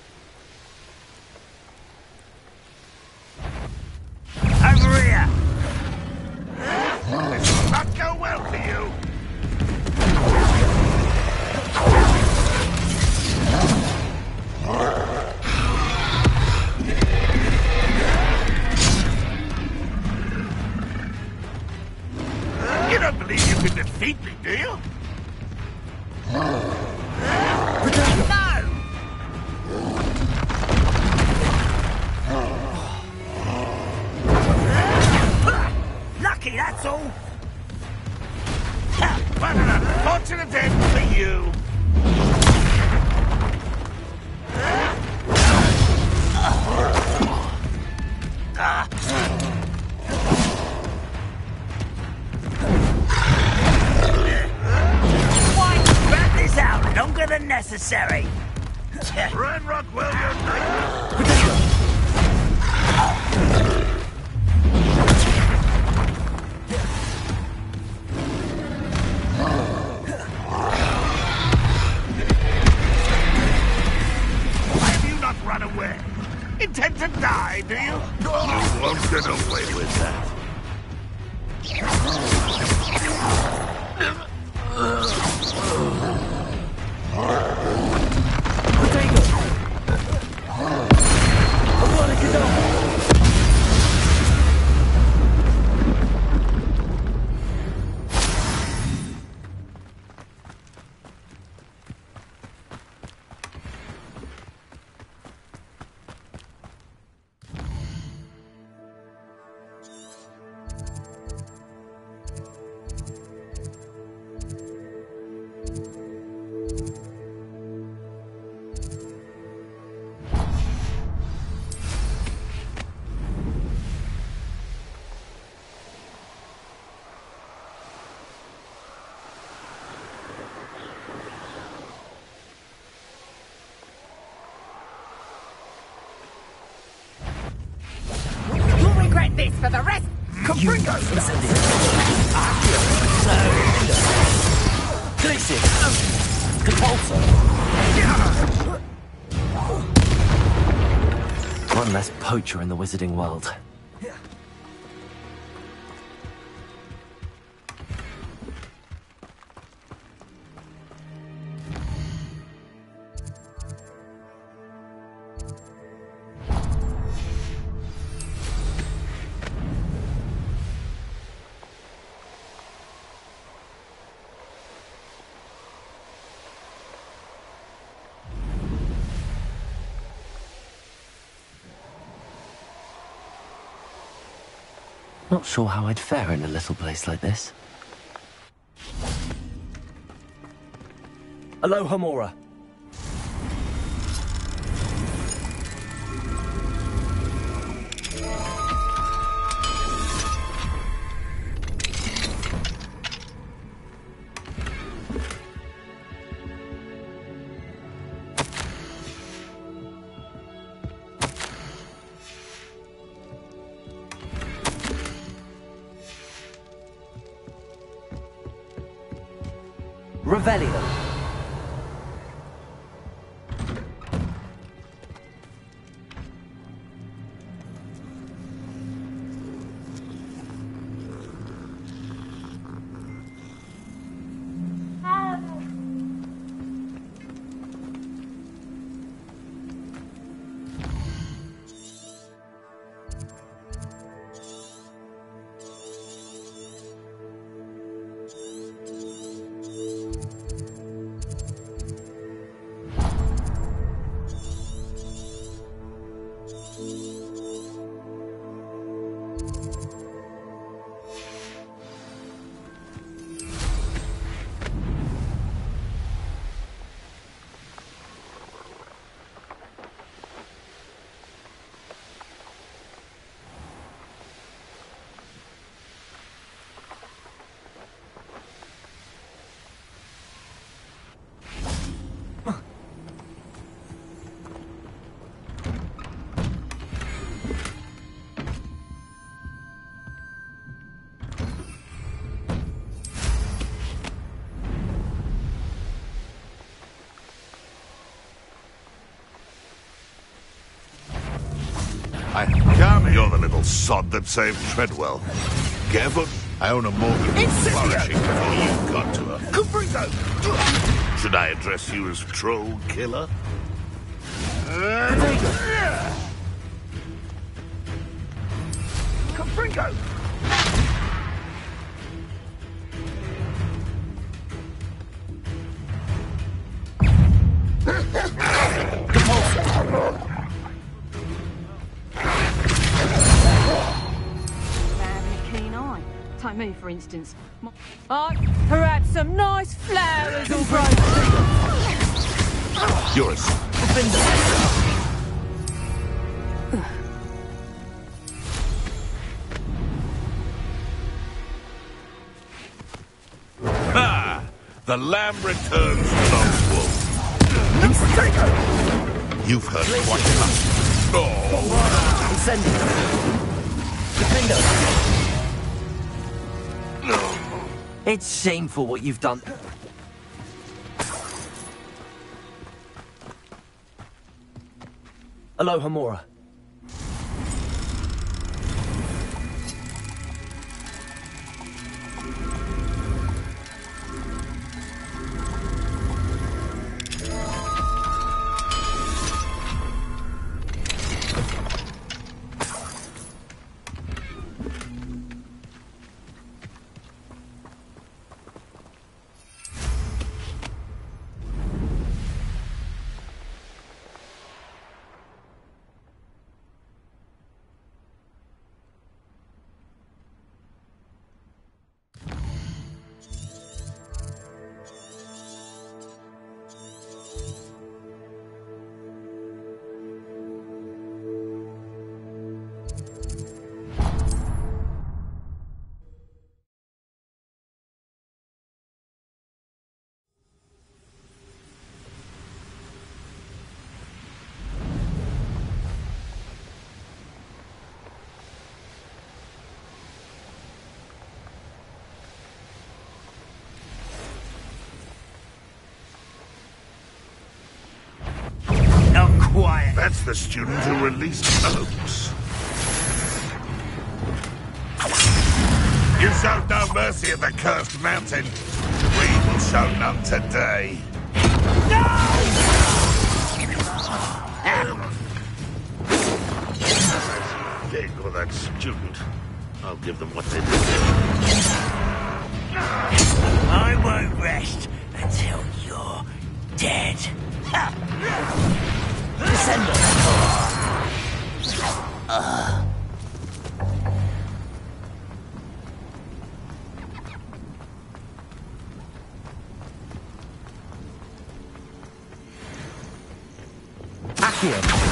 Over here! unfortunate end for you. Why spread this out longer than necessary? Ranrock, well, have you not run away? Intend to die, do you? You won't get away with that. This for the rest. Confringo! Glitzy! Compulsor! One less poacher in the wizarding world. Not sure how I'd fare in a little place like this. Aloha, Mora. Revelio. Come, you're the little sod that saved Treadwell. Careful, I own a mortgage flourishing before you got to her. Confringo! Should I address you as Troll Killer? Confringo! Take me, for instance. I've had some nice flowers all grown. You're a... Ah! The lamb returns, Lone Wolf. You've heard quite enough. Oh! It's shameful what you've done. Aloha Mora. Quiet. That's the student who released Oaks. You showed no mercy at the cursed mountain. We will show none today. Dig for that student. I'll give them what they deserve. I won't rest until you're dead. Accio.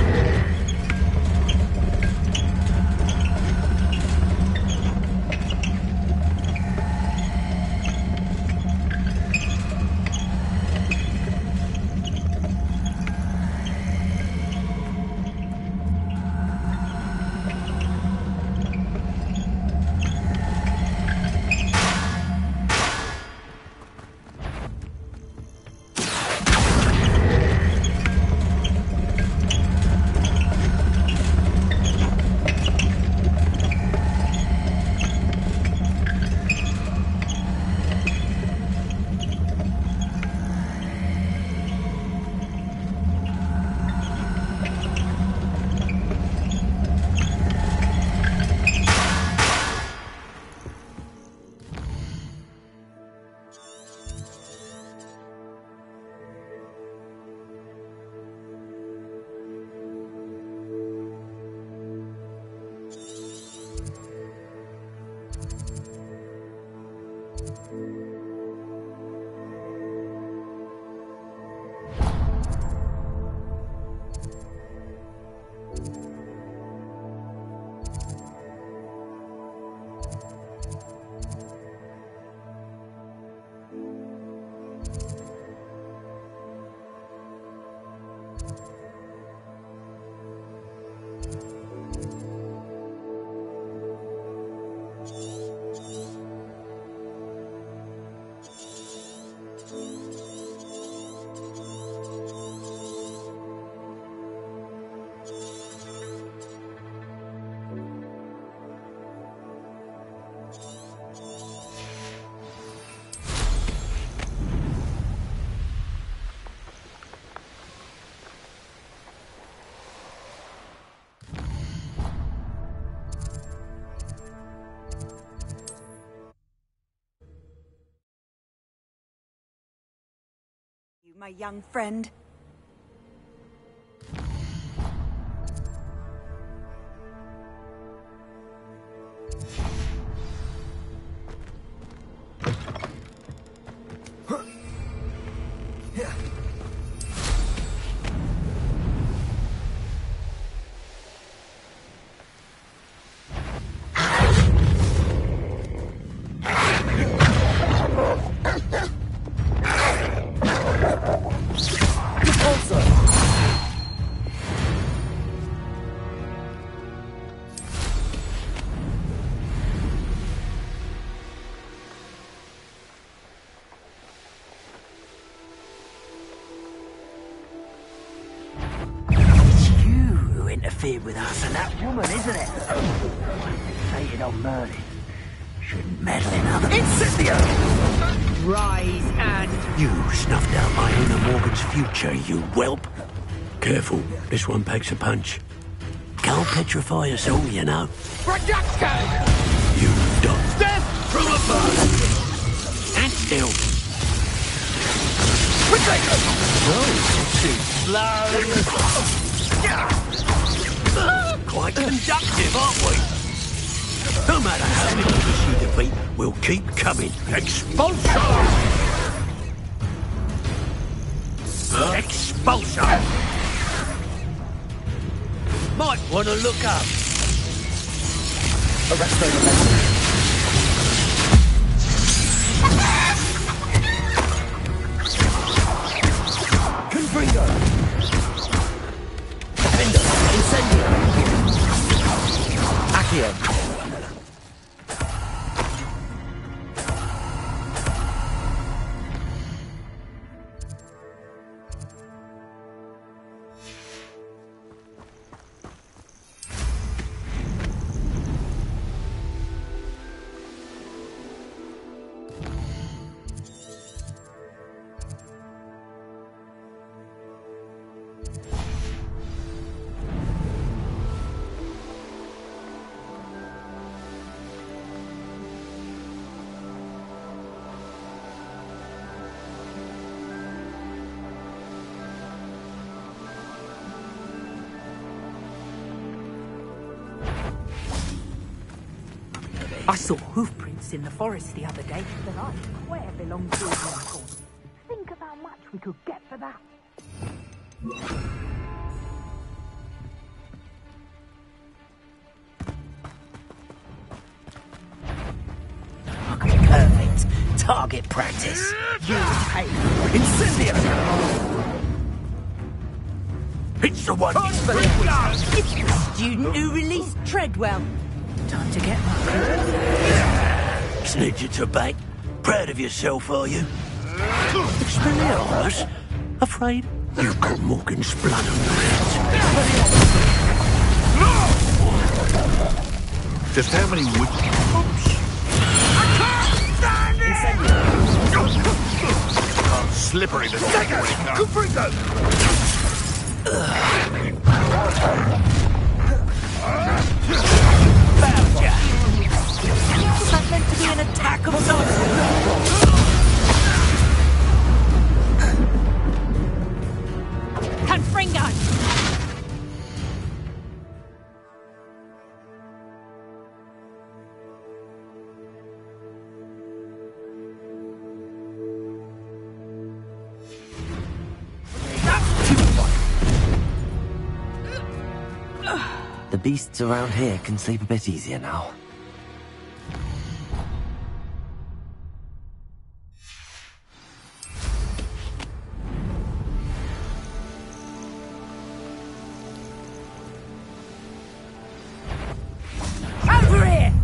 My young friend. trade with us and that woman, isn't it? Fixated on Merlin. Shouldn't meddle in other... Incendio! Rise and... You snuffed out my Una Morgan's future, you whelp. Careful, this one packs a punch. Can't petrify us all, you know. Projectile! You dog. Death From above! Stand still. Quite conductive, aren't we? No matter how many of us you defeat, we'll keep coming. Expulsion! Expulsion! Might want to look up. Arresto the message. Confringo! Defender! Incendio! Accio! I saw hoof prints in the forest the other day that I swear belonged to a unicorn. Think of how much we could get for that. Perfect. Target practice. You pay. Incendio! It's the one! Student who released Treadwell. Time to get my... Snitch it back. Proud of yourself, are you? Expelliarmus? Afraid? You've got Morgan's blood on your hands. Just how many would... Oh, slippery little thing when it comes. Confringo! Found ya! Was that meant to be an attack of some sort? Confringo! The beasts around here can sleep a bit easier now. Over here!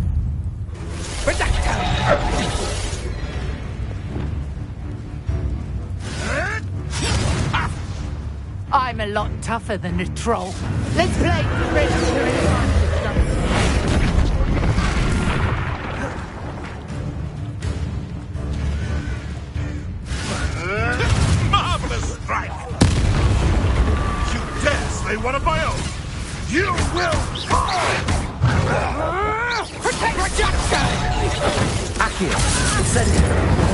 I'm a lot tougher than a troll. Let's play Marvelous strike! You dare slay one of my own! You will fall! Protect Rajatska! Accio! Incendio!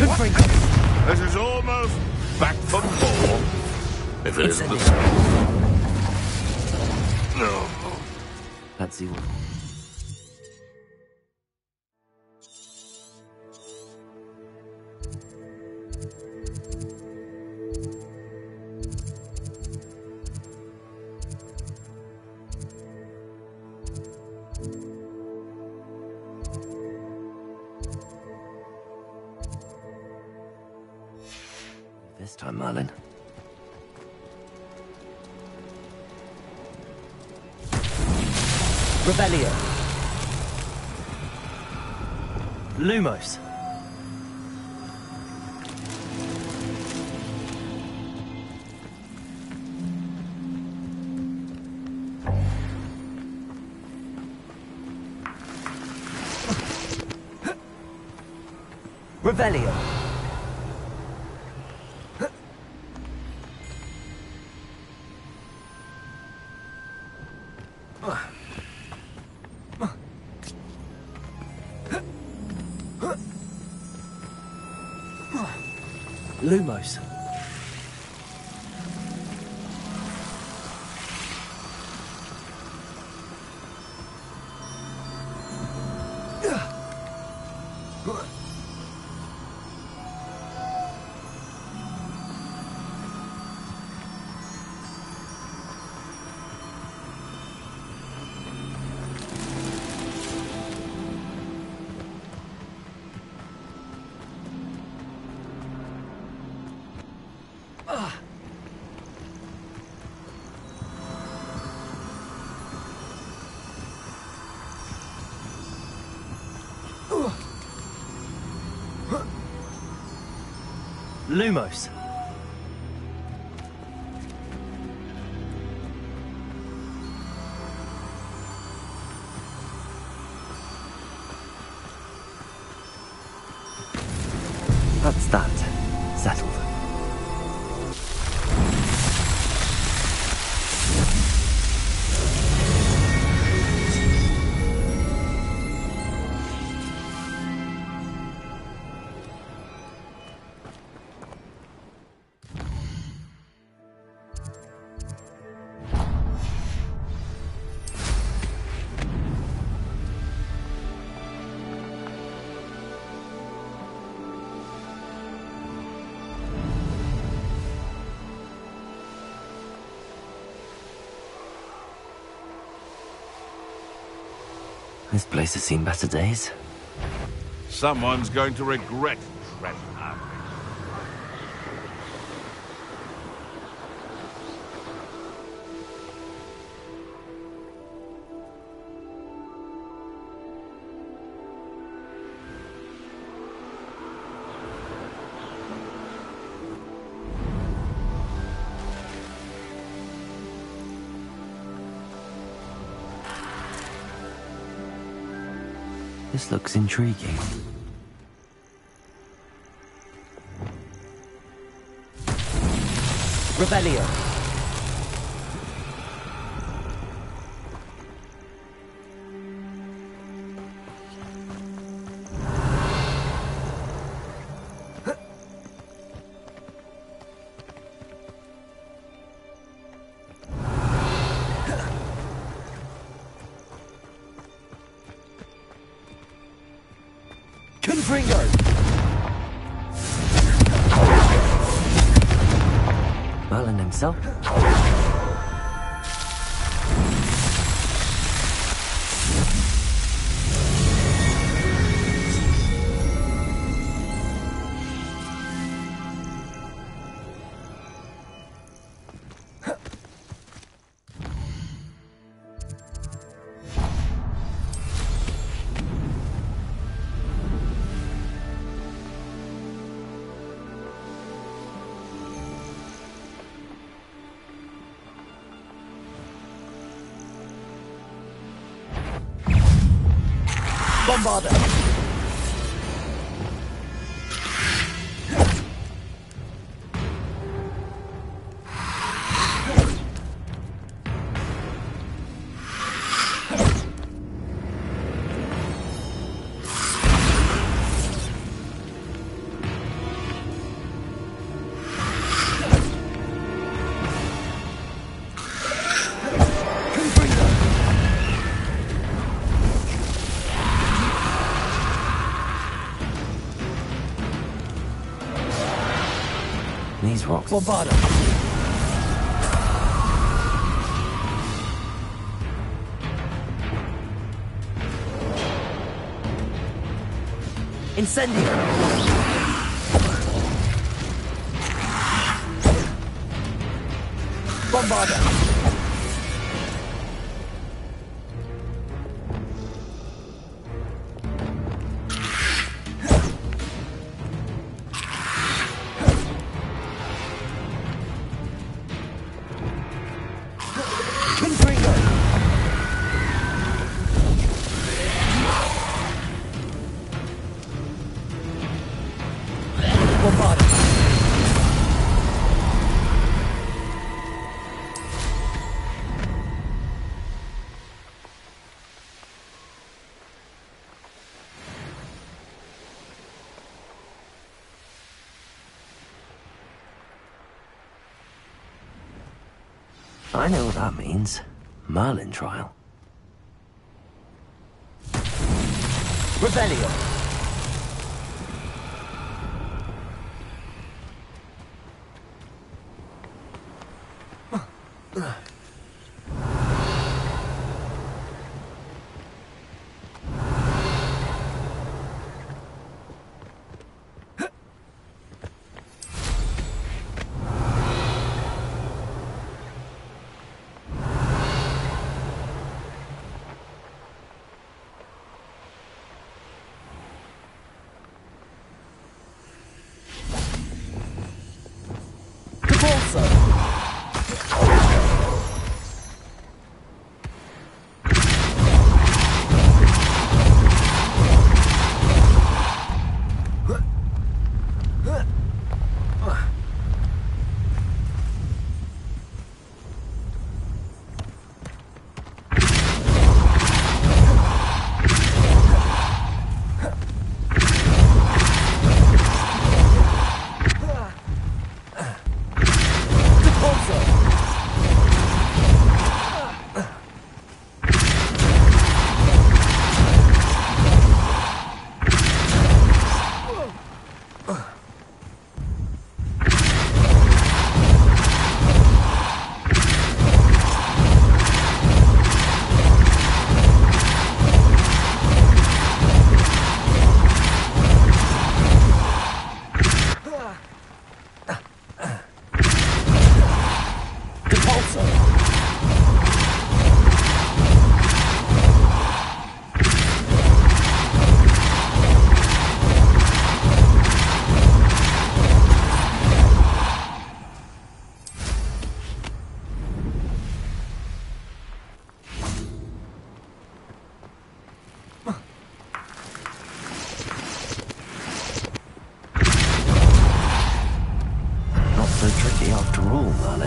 This is almost back for more. If it isn't the... No. Let's see what... This time, Merlin. Revelio. Lumos. Revelio. Lumos. Lumos. That's that. Settled. This place has seen better days. Someone's going to regret trespassing. This looks intriguing. Revelio. Confringo! Merlin himself? Bombarder! These rocks... Bombarda! Incendio! Bombarda! I know what that means. Merlin trial. Revelio! After all, Merlin.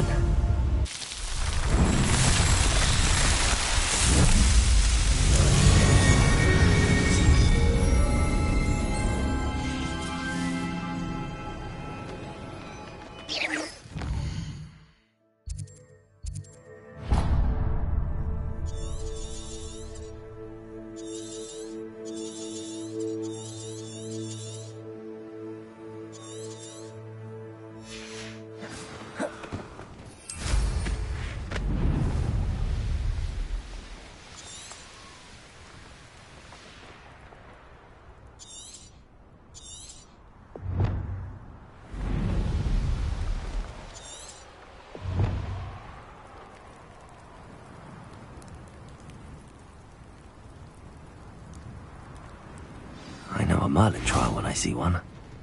I know a Merlin trial when I see one.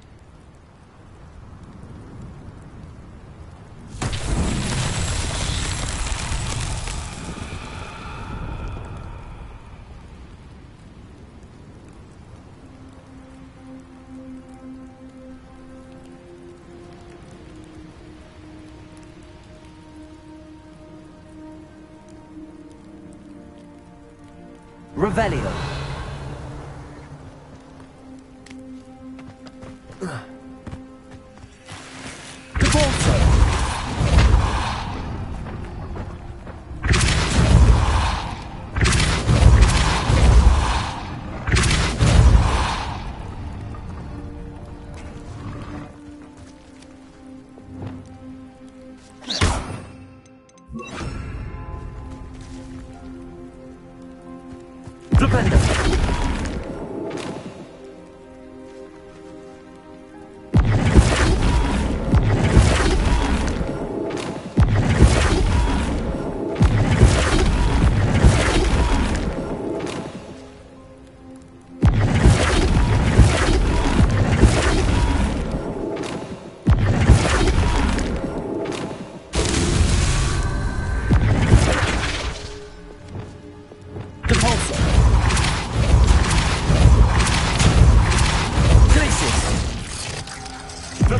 Revelio.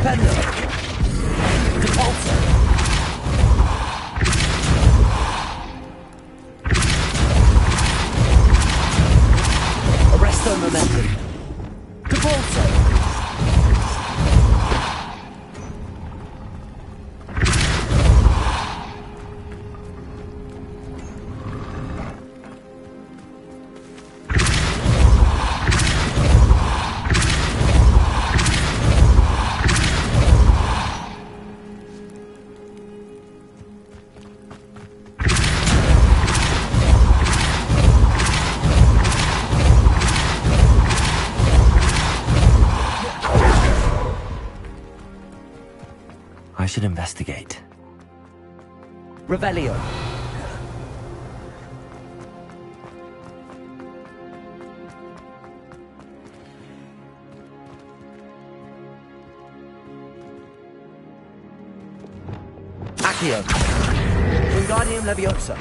Flipendo. Depulso. Arresto momentum. Depulso. I should investigate. Revelio. Accio. Wingardium Leviosa.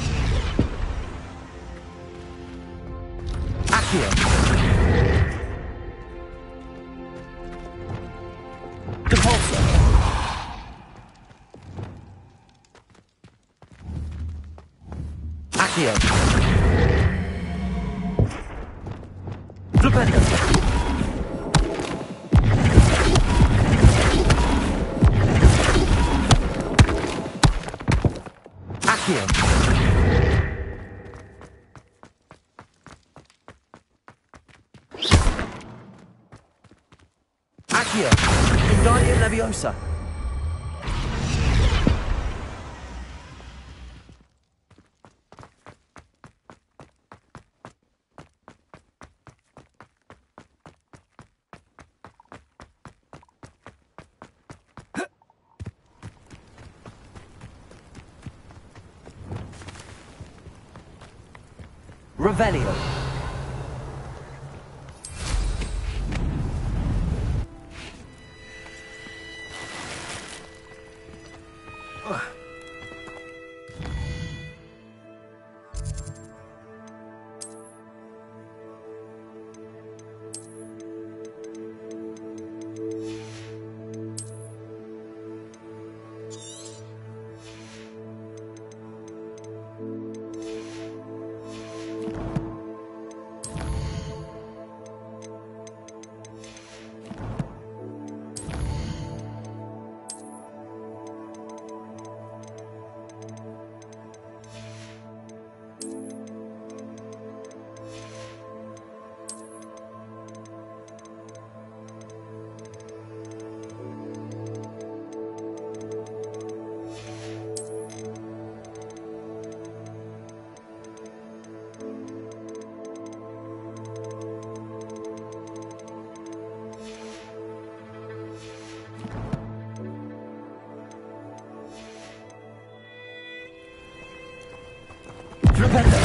Accio. Depulso. Accio. Flipendo. Accio. Accio. Wingardium Leviosa. Revelio. Flipendo.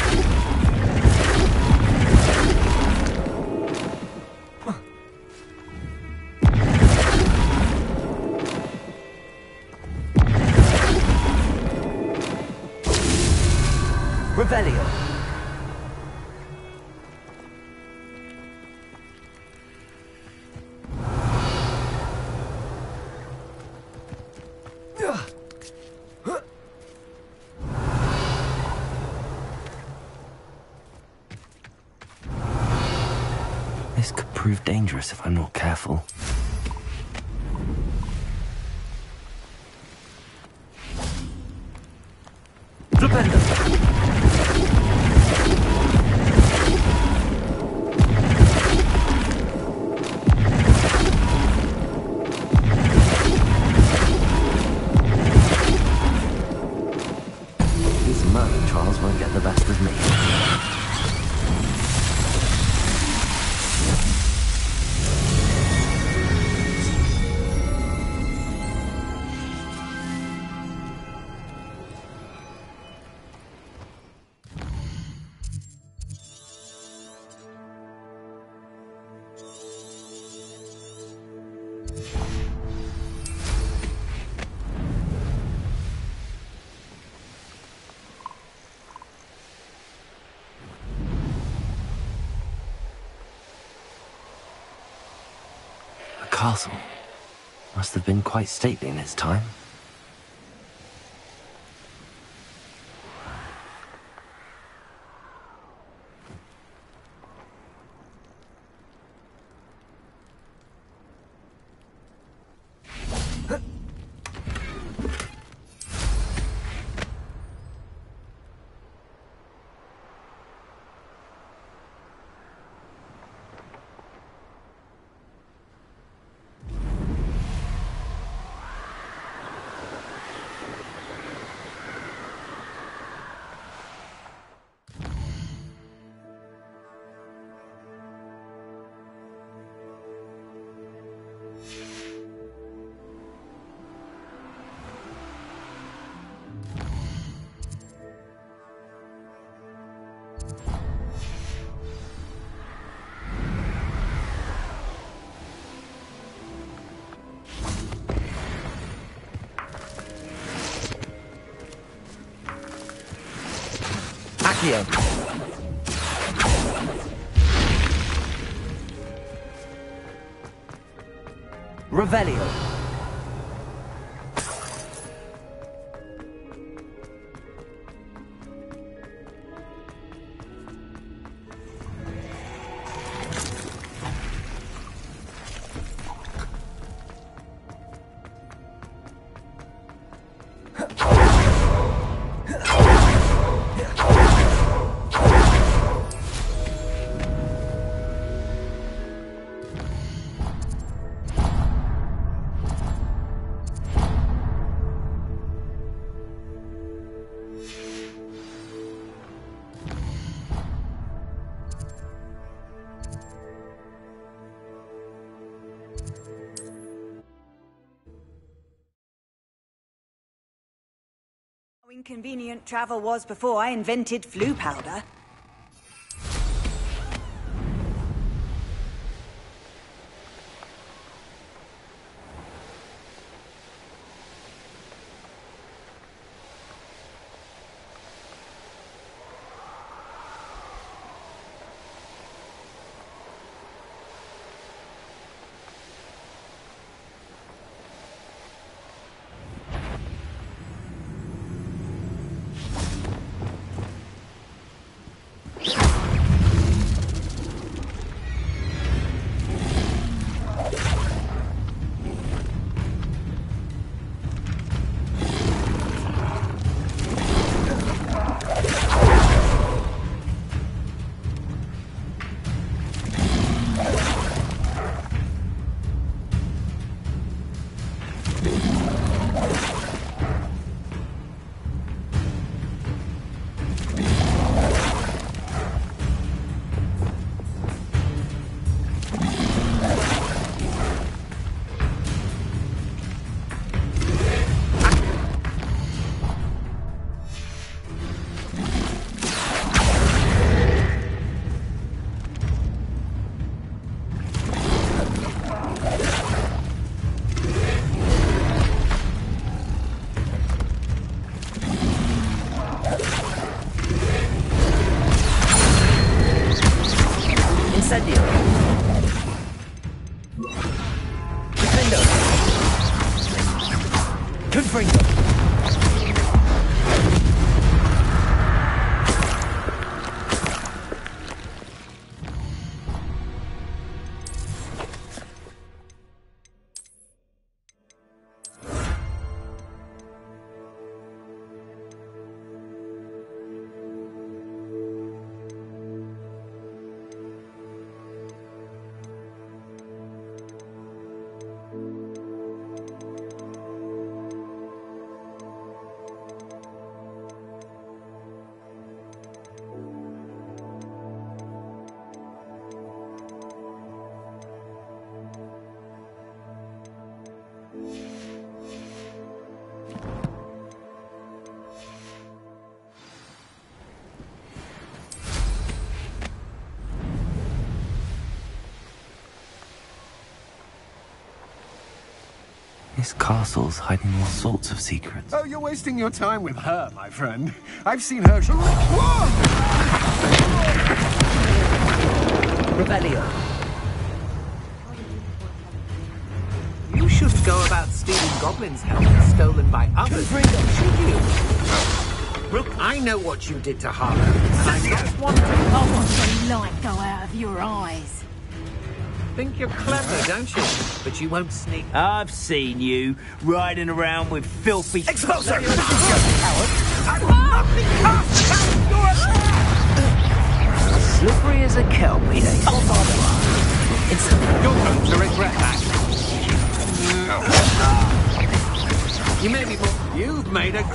Revelio. This could prove dangerous if I'm not careful. Flipendo. These murder trials won't get the best of me. Castle. Must have been quite stately in its time. Accio. Revelio. How inconvenient travel was before I invented flu powder. Incendio. Defendo. Confringo. This castle's hiding all sorts of secrets. Oh, you're wasting your time with her, my friend. I've seen her... Revelio. You shouldn't go about stealing goblins' helmet stolen by others, should you? Look, I know what you did to Harlow, and I'm not one to... I want the light go out of your eyes. Think you're clever, don't you? But you won't sneak... I've seen you riding around with filthy... Expulso! Slippery as a kelpie, they say. You're going to regret that. You may be more... You've made a...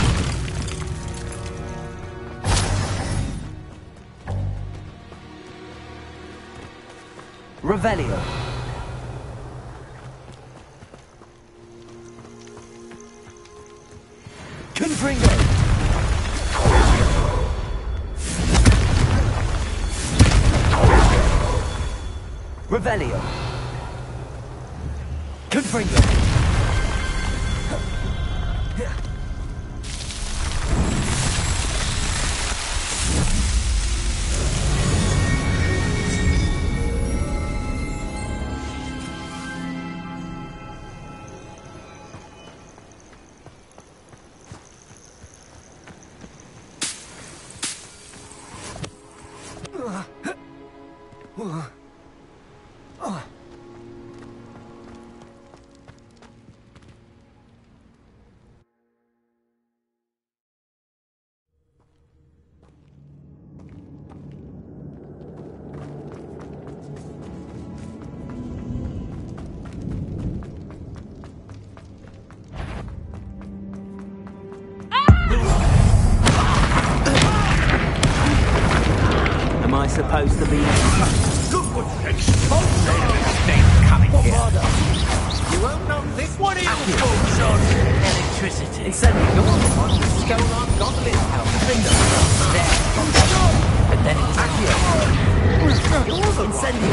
Revelio. Confringo. Revelio. Confringo. Am I supposed to be... coming here. You won't know this. What are you fools on? Electricity. Incendio, you're the one who stole our goblin helmet. There. But then it was Accio. You're the Incendio.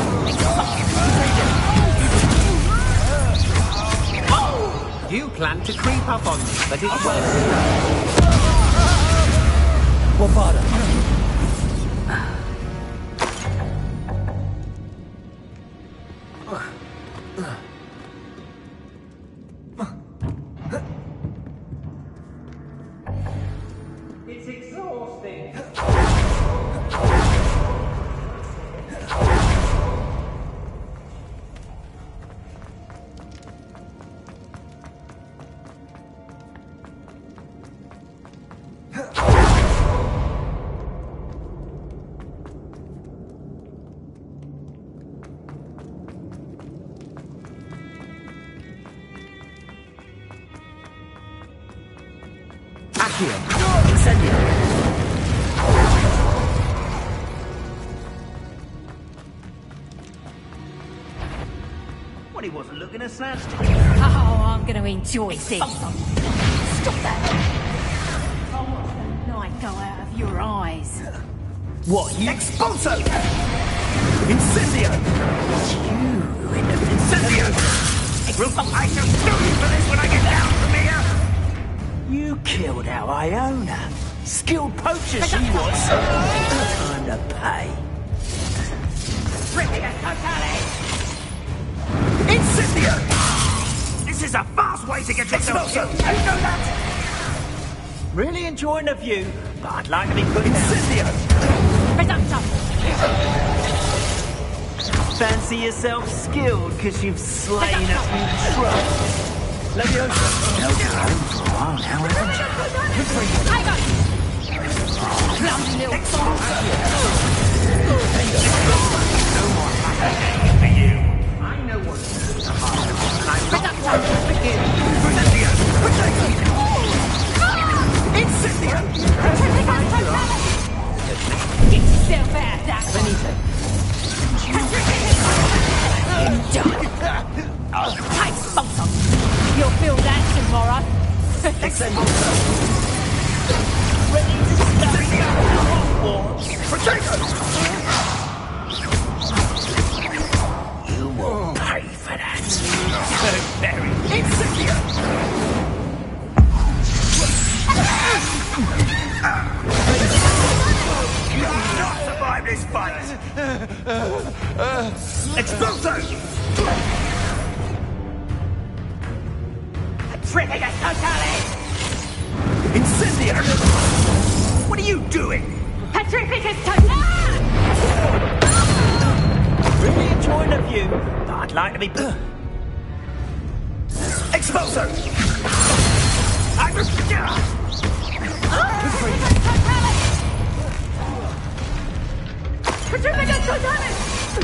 You planned to creep up on me, but it won't. Wavada. It's exhausting. Accio. Incendio. Well, he wasn't looking at Snatch. Oh, I'm going to enjoy this. Stop that. I want the light go out of your eyes. What, you... Expulso! Incendio! Incendio! I shall sue you for this when I get down from here! You killed our Iona. Skilled poacher she was. Time to pay. Incendio! This is a fast way to get yourself killed. You know that? Really enjoying the view, but I'd like to be put down. Incendio! Fancy yourself skilled because you've slain a few trolls. Leviosa. Held your own for a while now, haven't you? I got you. Clumsy little No more fascinating for you. I know what to do to Harlow, and I'm not one to begin. Incendio! Get yourself out, that Benito. Take some. You'll feel that tomorrow. Ready to start You will pay for that. Very Incendio! You will not survive this fight! Expulso! Petrificus Totalis! Incendiary! What are you doing? Petrificus Totalis! Really enjoying the view, but I'd like to be... Exposer! Petrificus Totalis!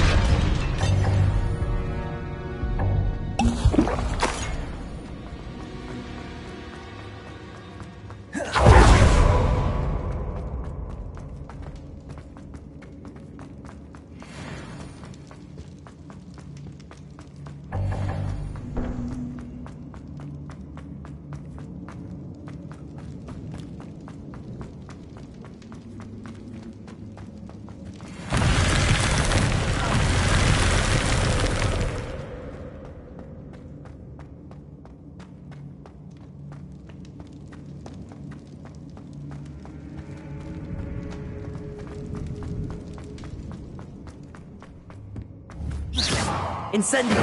Incendio!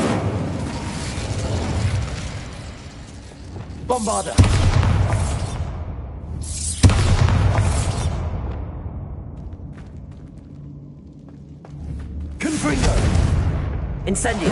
Bombarda! Confringo! Incendio!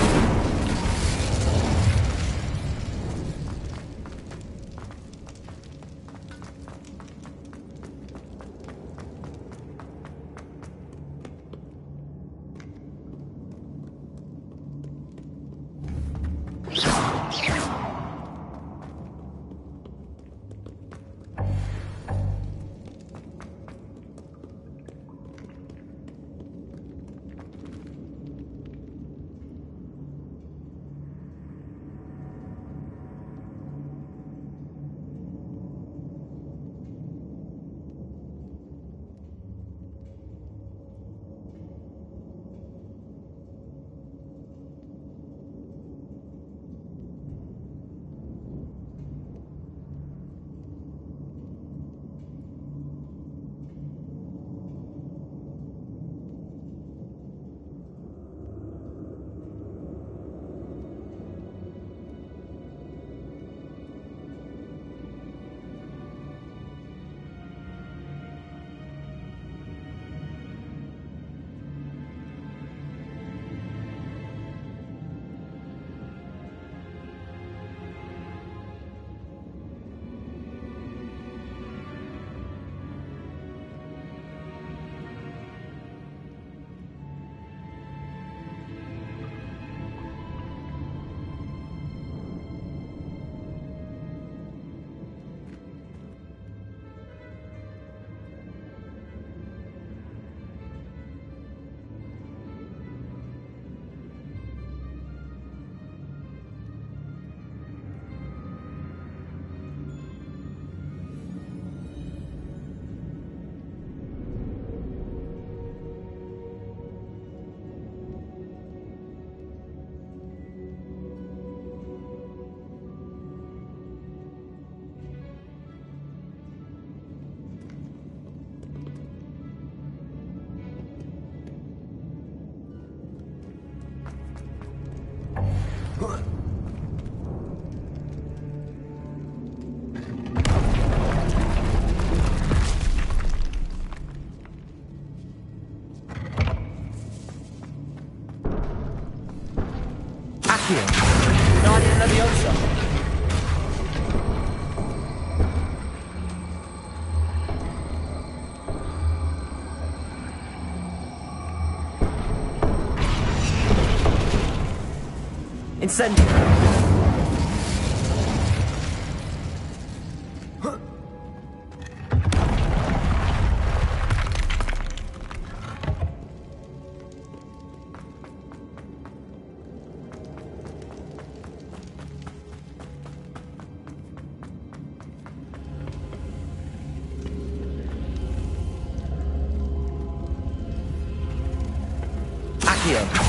Accio! Guardian Leviosa! Incendio! Accio!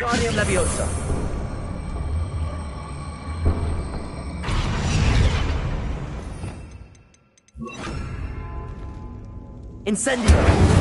Wingardium Leviosa. Incendio.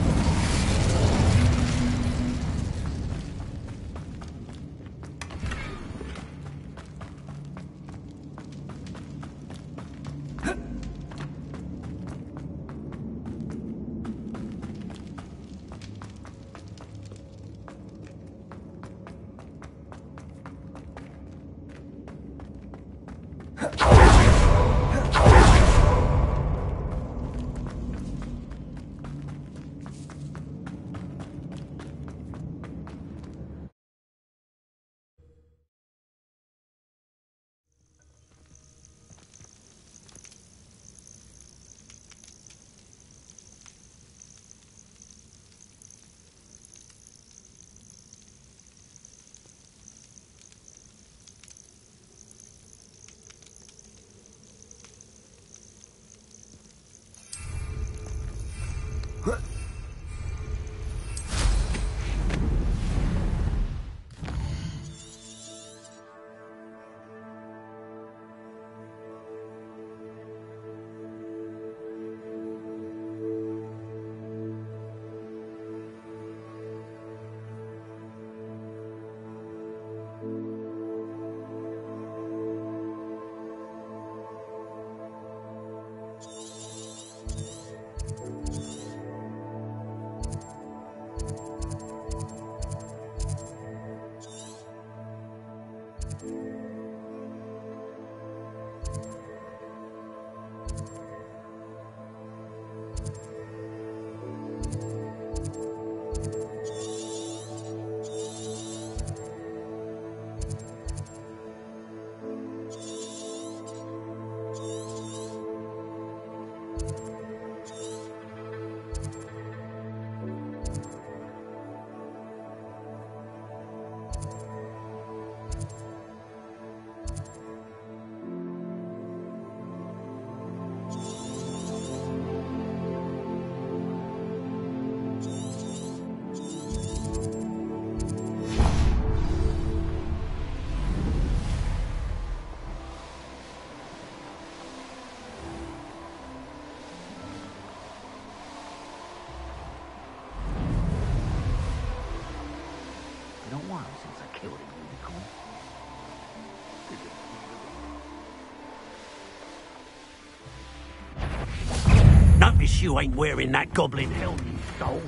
Notice you ain't wearing that goblin helmet, you stole.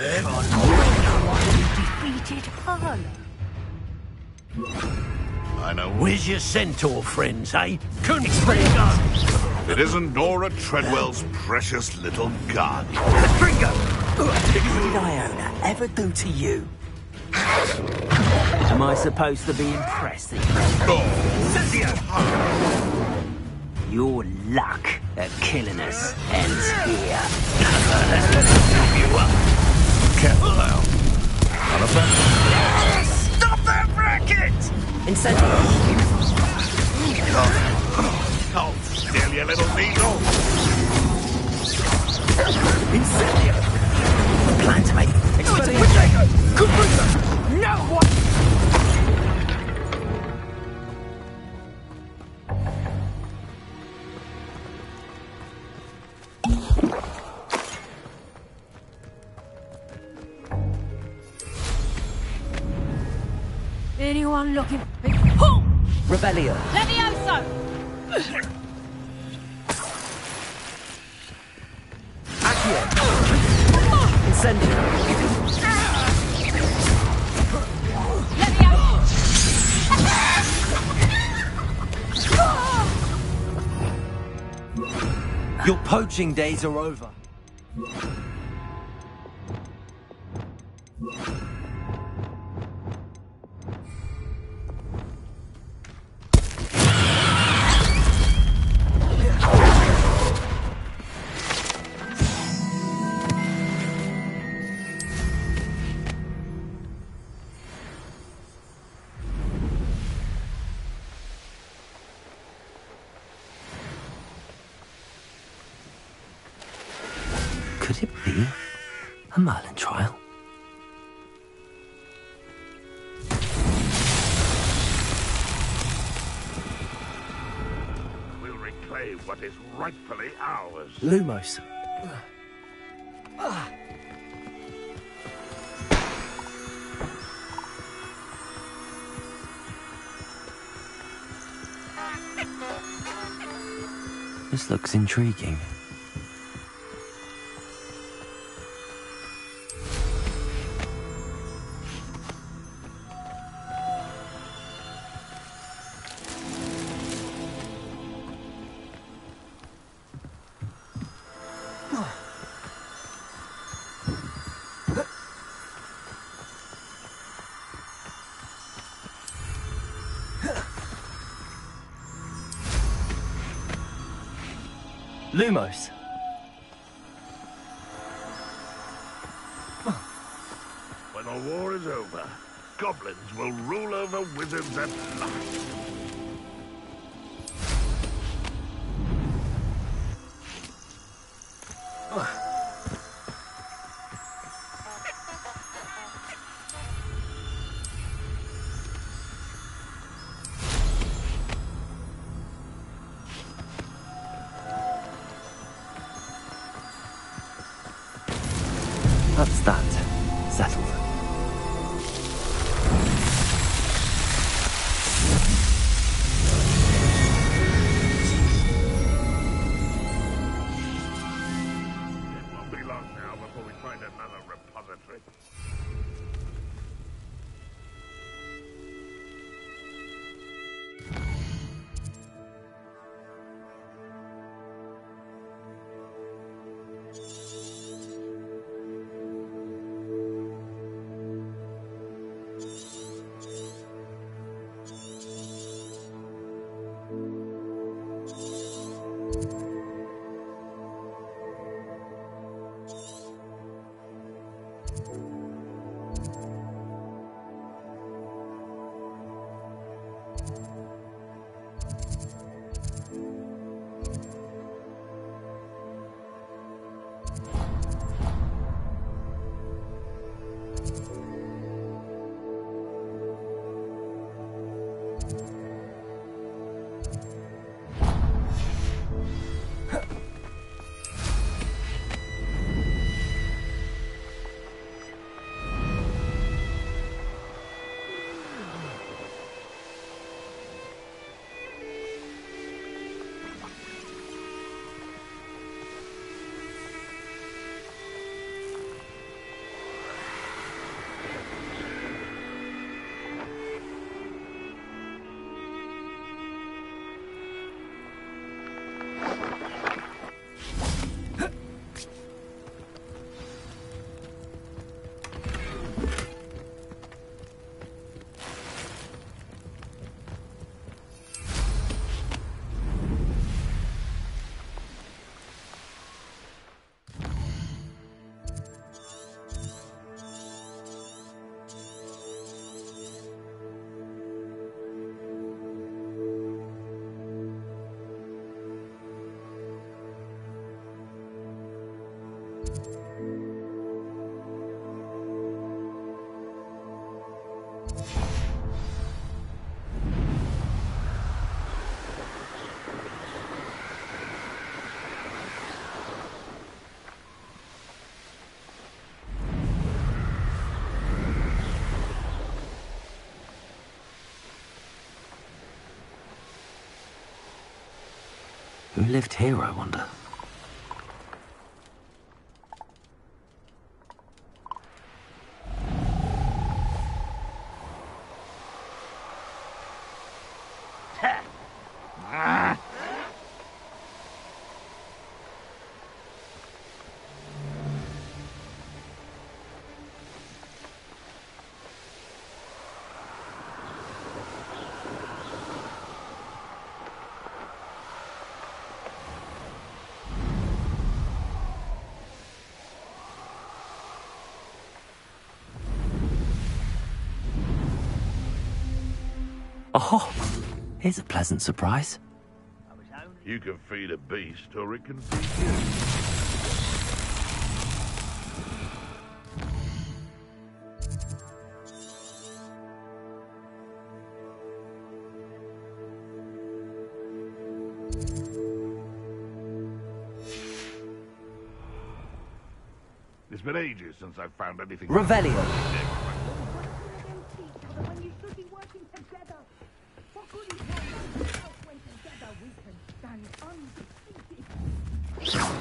Defeated Harlow. I know. Where's your centaur friends, eh? Confringo! It isn't Nora Treadwell's precious little guardian. Confringo! What did Iona ever do to you? Am I supposed to be impressed that your luck at killing us ends here? You up. Careful now. Stop that racket! Incendio. Oh, still, you little needle. Incendio! Plan to make No one. Anyone looking for me? Rebellion. Levioso! Accio. Incendio. Your poaching days are over. Could it be a Merlin trial? reclaim what is rightfully ours. Lumos. This looks intriguing. Lumos. When the war is over, goblins will rule over wizards at last. That's that. Settled. It won't be long now before we find another repository. Who lived here, I wonder? Oh, here's a pleasant surprise. You can feed a beast, or it can feed you. It's been ages since I've found anything. Revelio. When you should be working together. What good is one self when together we can stand undefeated?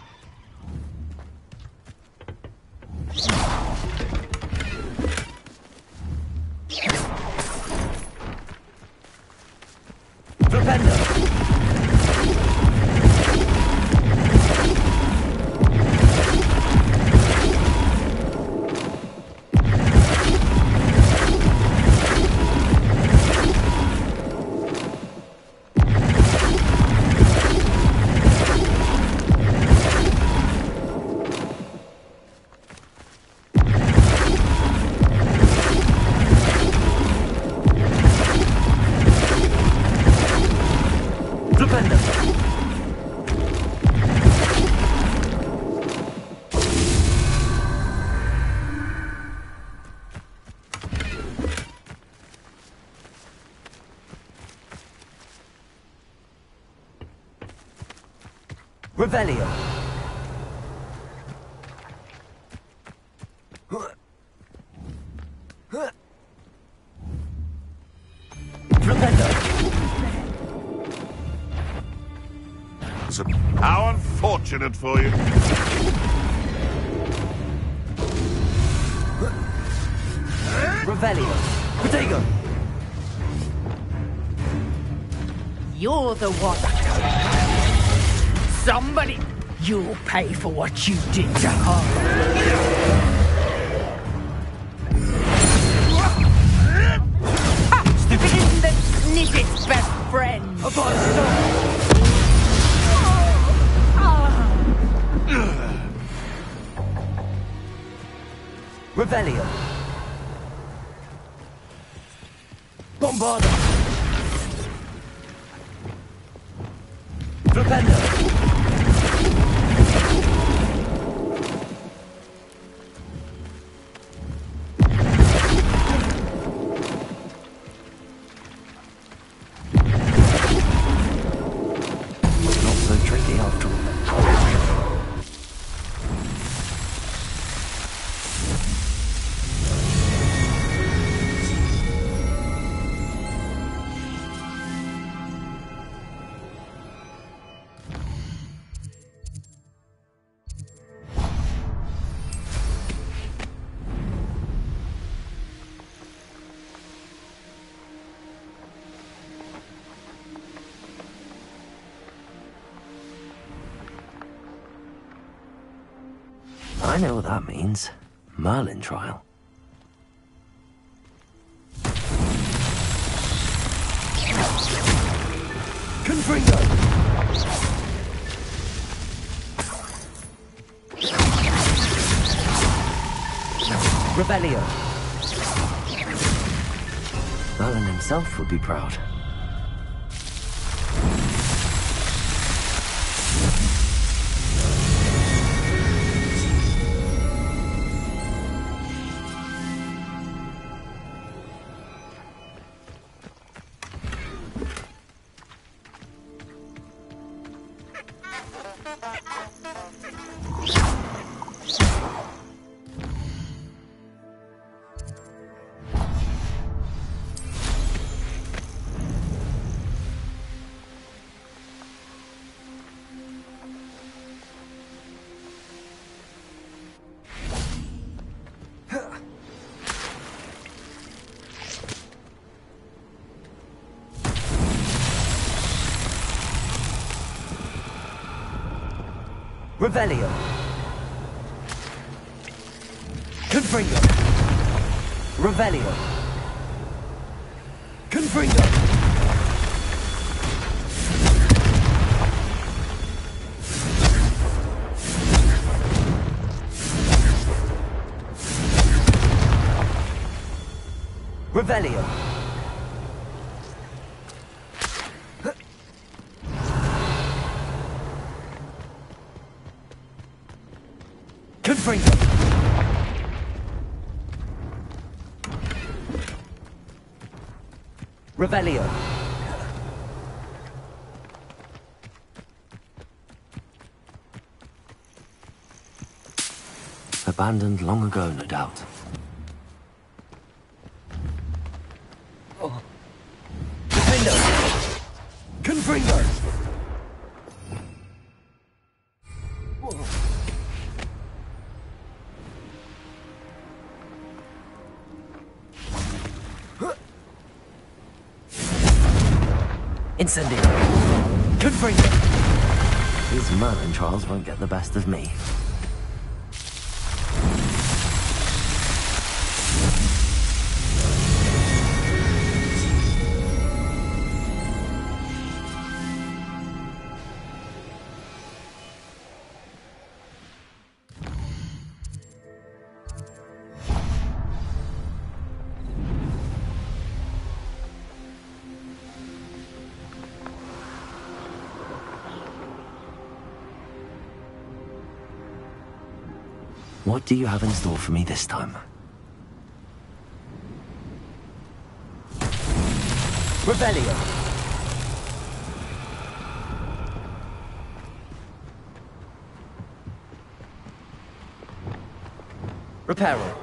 Revelio. How unfortunate for you. Revelio. Protego. You're the one. Somebody, you'll pay for what you did to her. Stupid isn't the Snippet's best friend. Revelio. Bombarda. Flipendo. Not so tricky after all. I know what that means. Merlin trial. Confringo. Revelio. Merlin himself would be proud. Revelio. Confringo. Revelio. Confringo. Revelio. Confringo. Revelio. Abandoned long ago, no doubt. Confringo! Incendio! Confringo! These Merlin trials won't get the best of me. What do you have in store for me this time? Revelio! Reparo!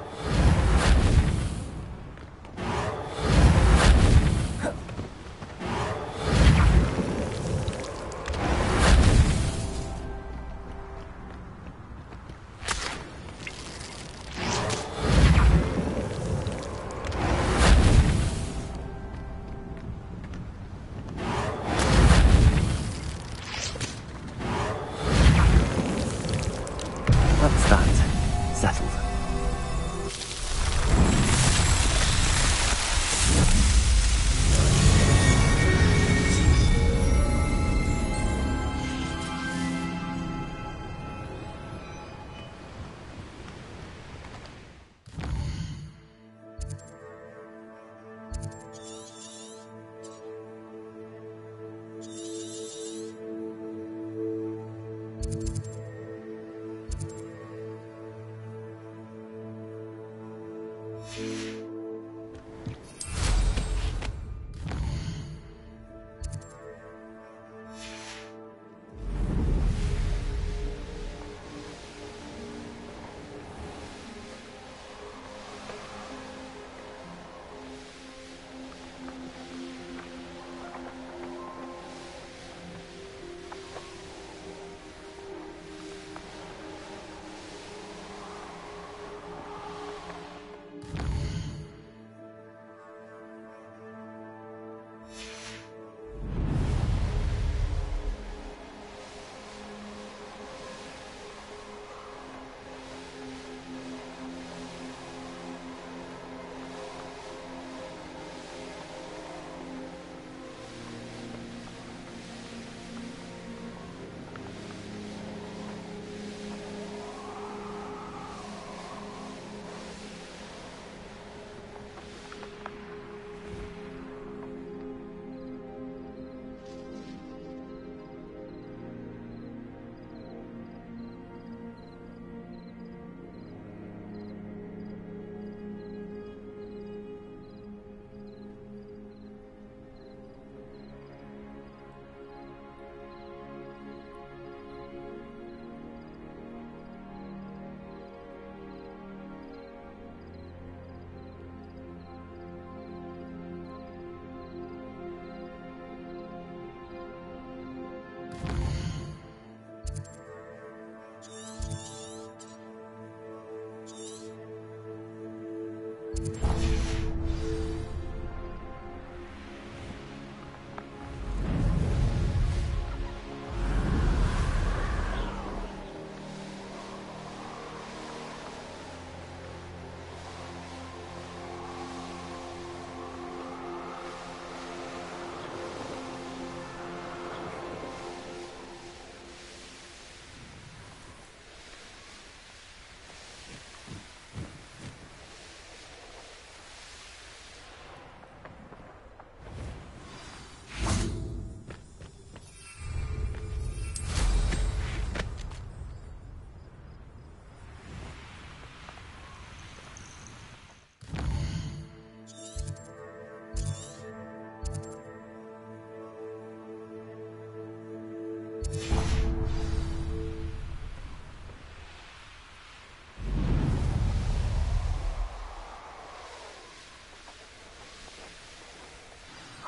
That's that. Settled.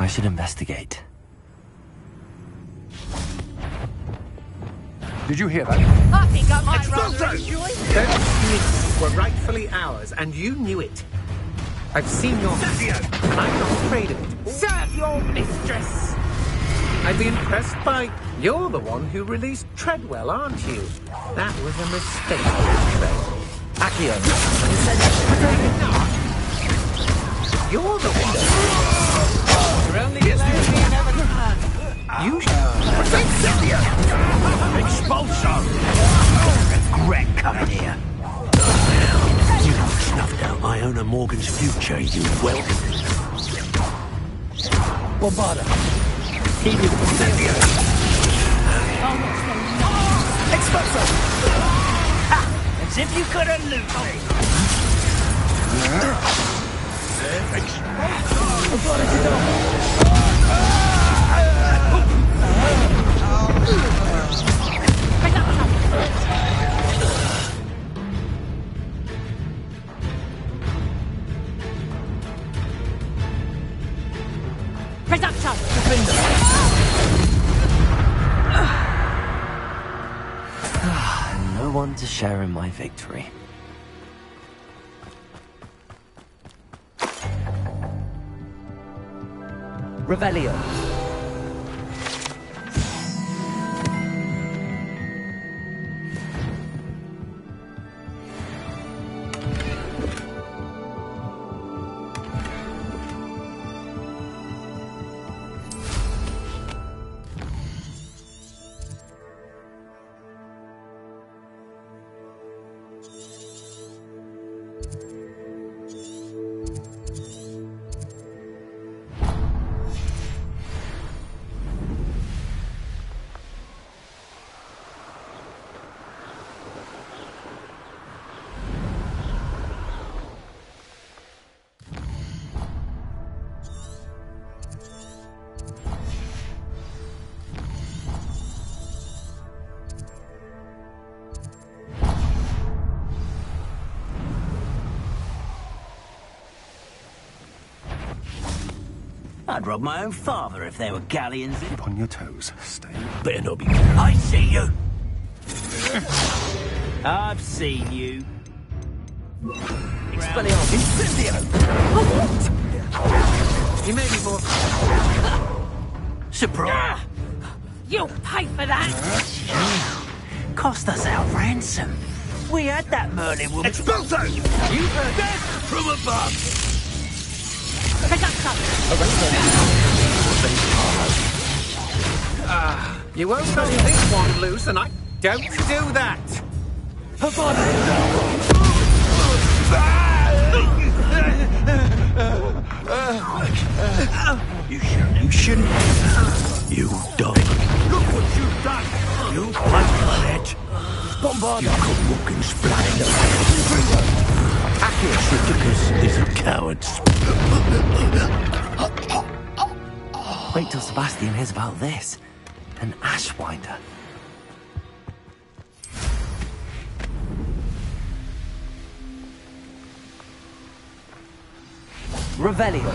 I should investigate. Did you hear that? I think I might rather enjoy Those myths were rightfully ours, and you knew it. I've seen your and I'm not afraid of it. Serve your mistress! I'd be impressed by... You're the one who released Treadwell, aren't you? That was a mistake, Accio. You're the one. You're only allowed to be you Expulso! Regret coming here. You snuffed out Iona Morgan's future, you whelp. Bombarda. Expulso! As if you couldn't lose me. Production! No one to share in my victory. Revelio. I'd rob my own father if there were galleons in. Keep on your toes. Stay. Better not be... I see you! I've seen you. Expelliarmus. Incendio! You may be more... Surprise! You'll pay for that! Cost us our ransom. We had that Merlin woman. Expulso! You heard that? From above! Production! You won't let this one loose, and I don't do that. You shouldn't. You dog. Look what you've done! You paid for that! Bombarda. You could walk and splat in the Triticus is a coward. Wait till Sebastian hears about this. An Ashwinder. Revelio.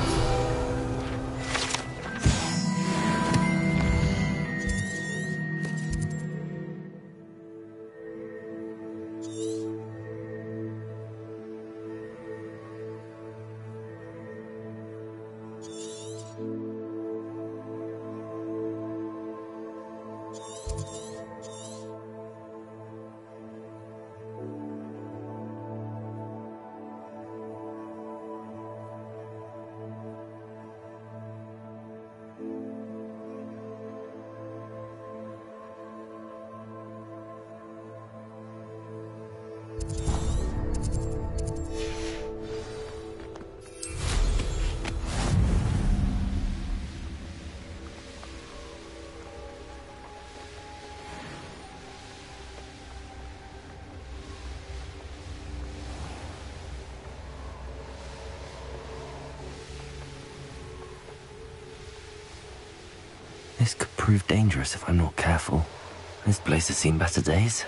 This could prove dangerous if I'm not careful. This place has seen better days.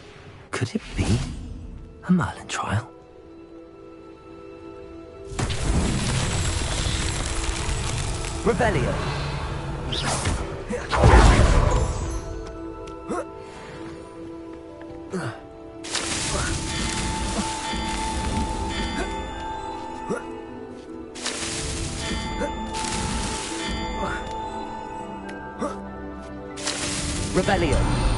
Could it be a Merlin trial? Revelio. Revelio.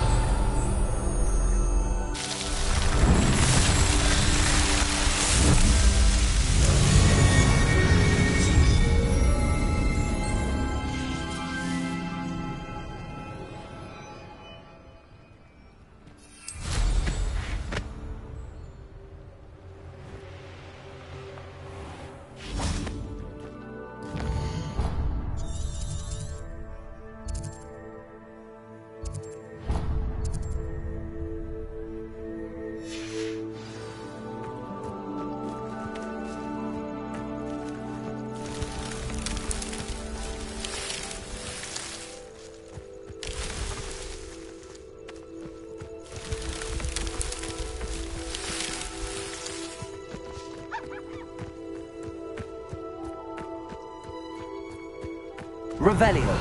Revelio.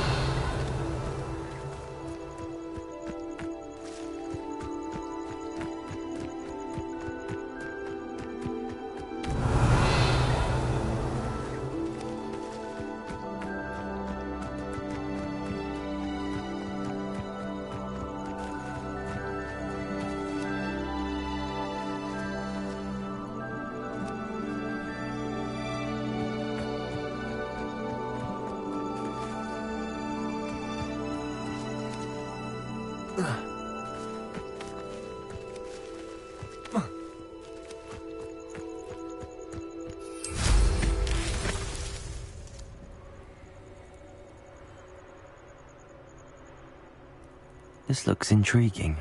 This looks intriguing.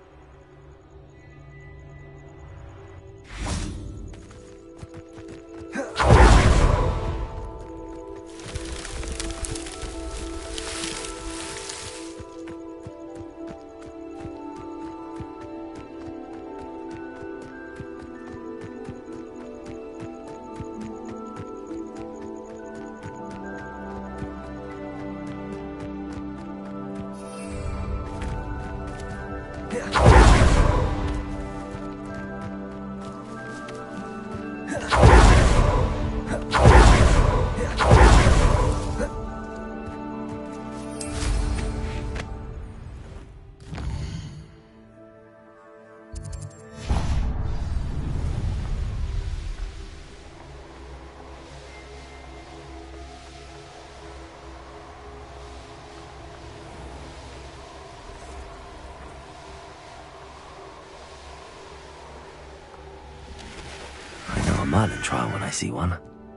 Merlin trial when I see one.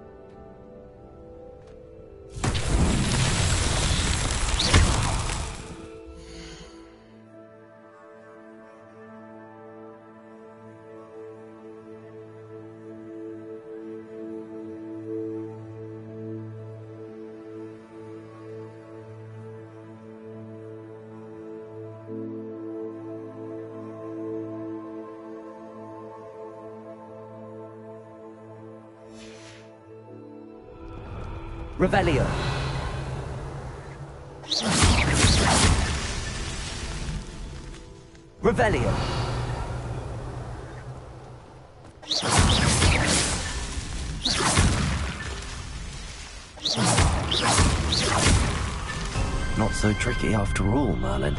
Revelio. Revelio. Not so tricky after all, Merlin.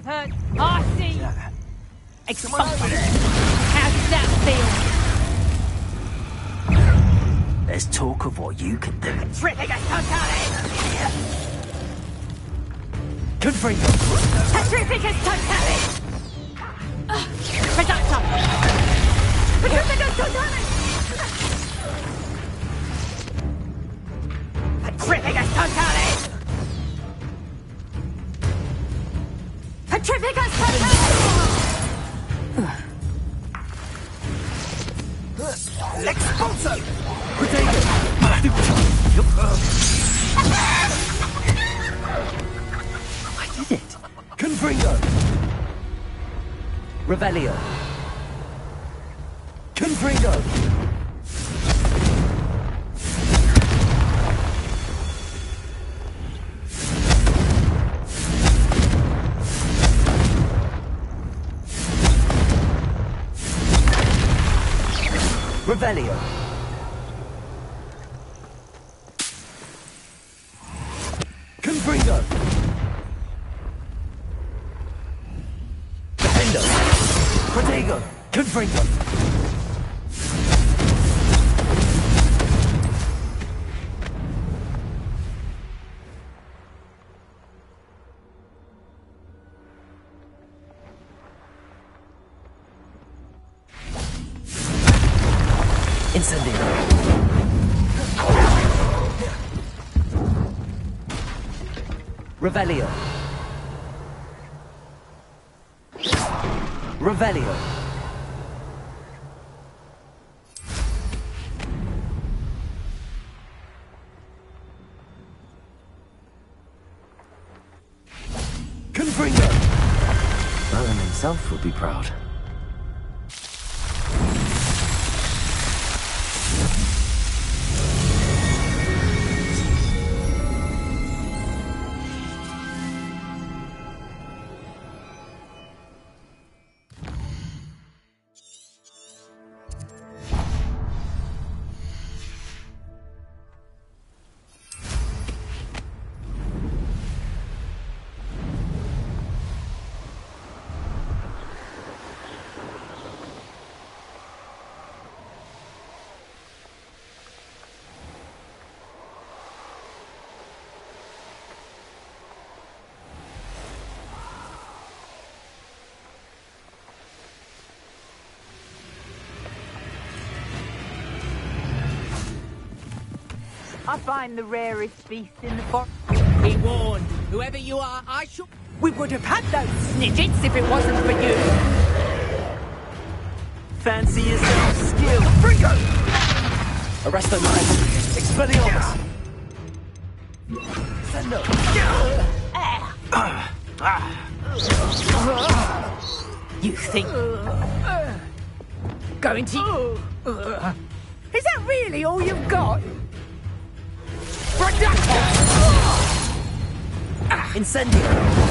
I've heard. I see. Someone over there. How does that feel? There's talk of what you can do. Terrific as totale! Confringo. Terrific as totale! Reductor! Terrific as totale! Terrific as totale! Terrific as totale! Expulso! I did it. Confringo. Revelio. Confringo. Revelio. Confringo. Defendo. Protego. Confringo. Incendio. Revelio. Revelio. Confringo. Merlin himself would be proud. I find the rarest beast in the forest. Be warned, whoever you are, I shall... We would have had those snidgets if it wasn't for you. Fancy yourself skilled. Confringo! Arresto mine. Expelliarmus. Sendo. You think... Going to... Is that really all you've got? Incendio.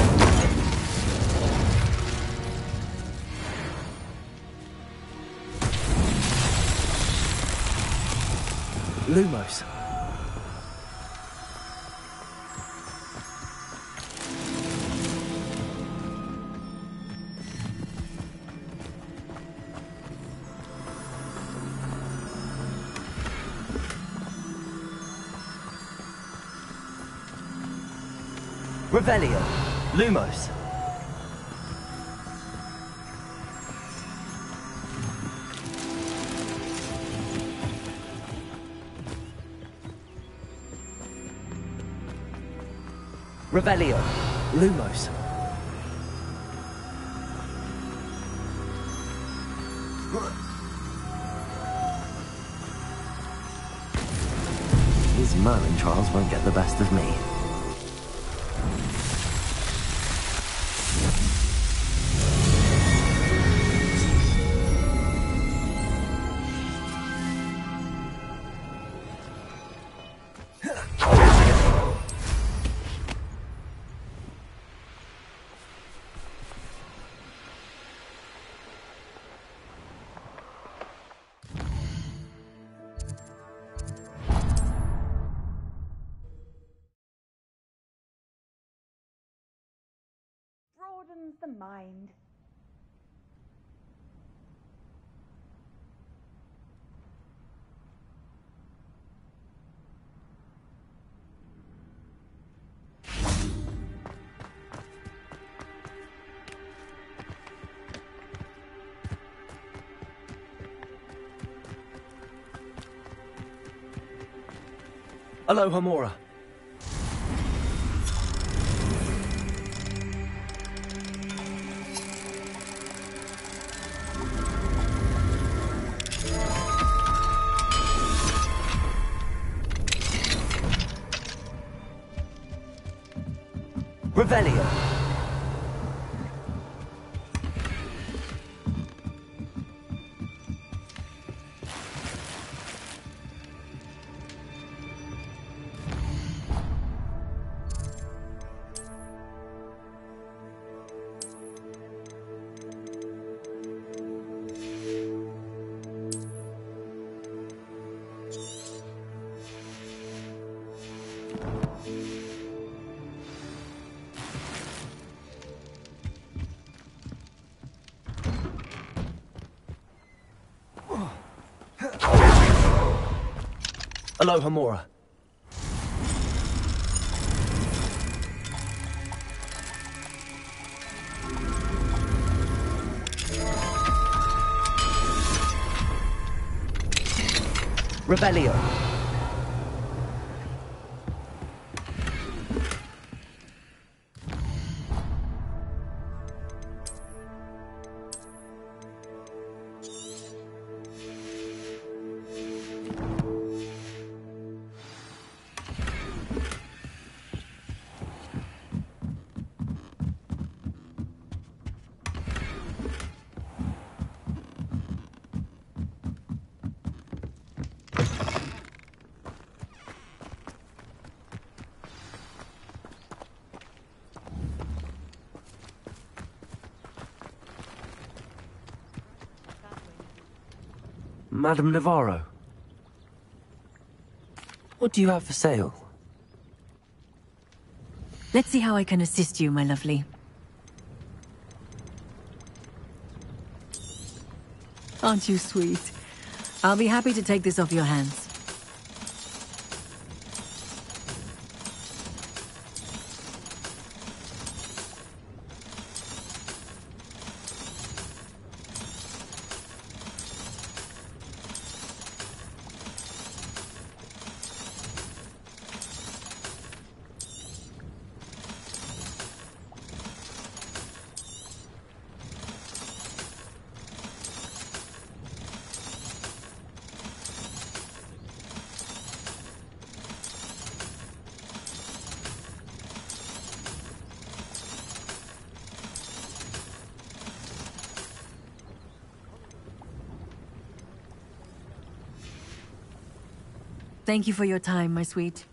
Lumos. Revelio. Lumos. Revelio. Lumos. These Merlin trials won't get the best of me. broadens the mind. Alohomora. Revelio. Alohomora. Revelio. Madame Navarro. What do you have for sale? Let's see how I can assist you, my lovely. Aren't you sweet? I'll be happy to take this off your hands. Thank you for your time, my sweet.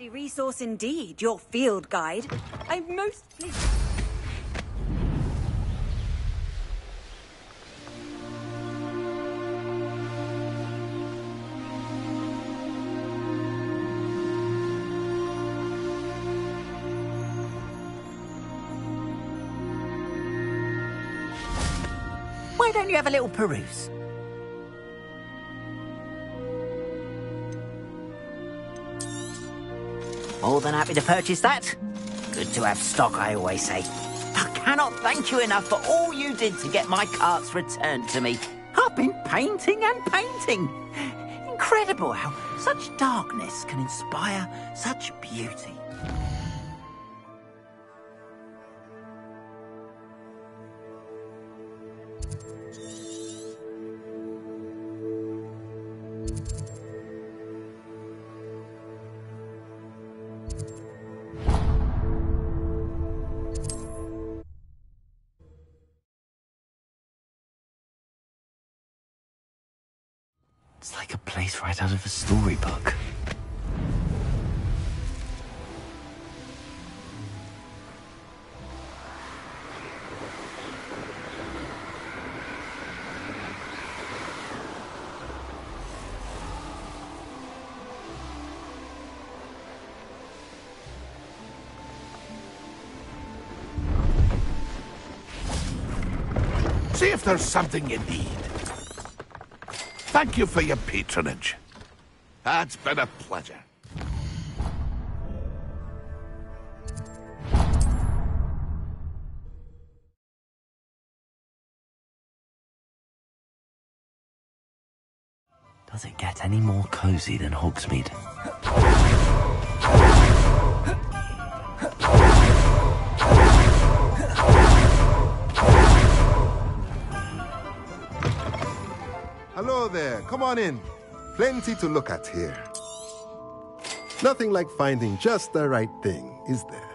handy resource indeed, your field guide. I'm most pleased. Why don't you have a little peruse? More than happy to purchase that. Good to have stock, I always say. I cannot thank you enough for all you did to get my carts returned to me. I've been painting and painting. Incredible how such darkness can inspire such beauty. It's like a place right out of a storybook. See if there's something you need. Thank you for your patronage. It's been a pleasure. Does it get any more cozy than Hogsmeade? Hello there, come on in. Plenty to look at here. Nothing like finding just the right thing, is there?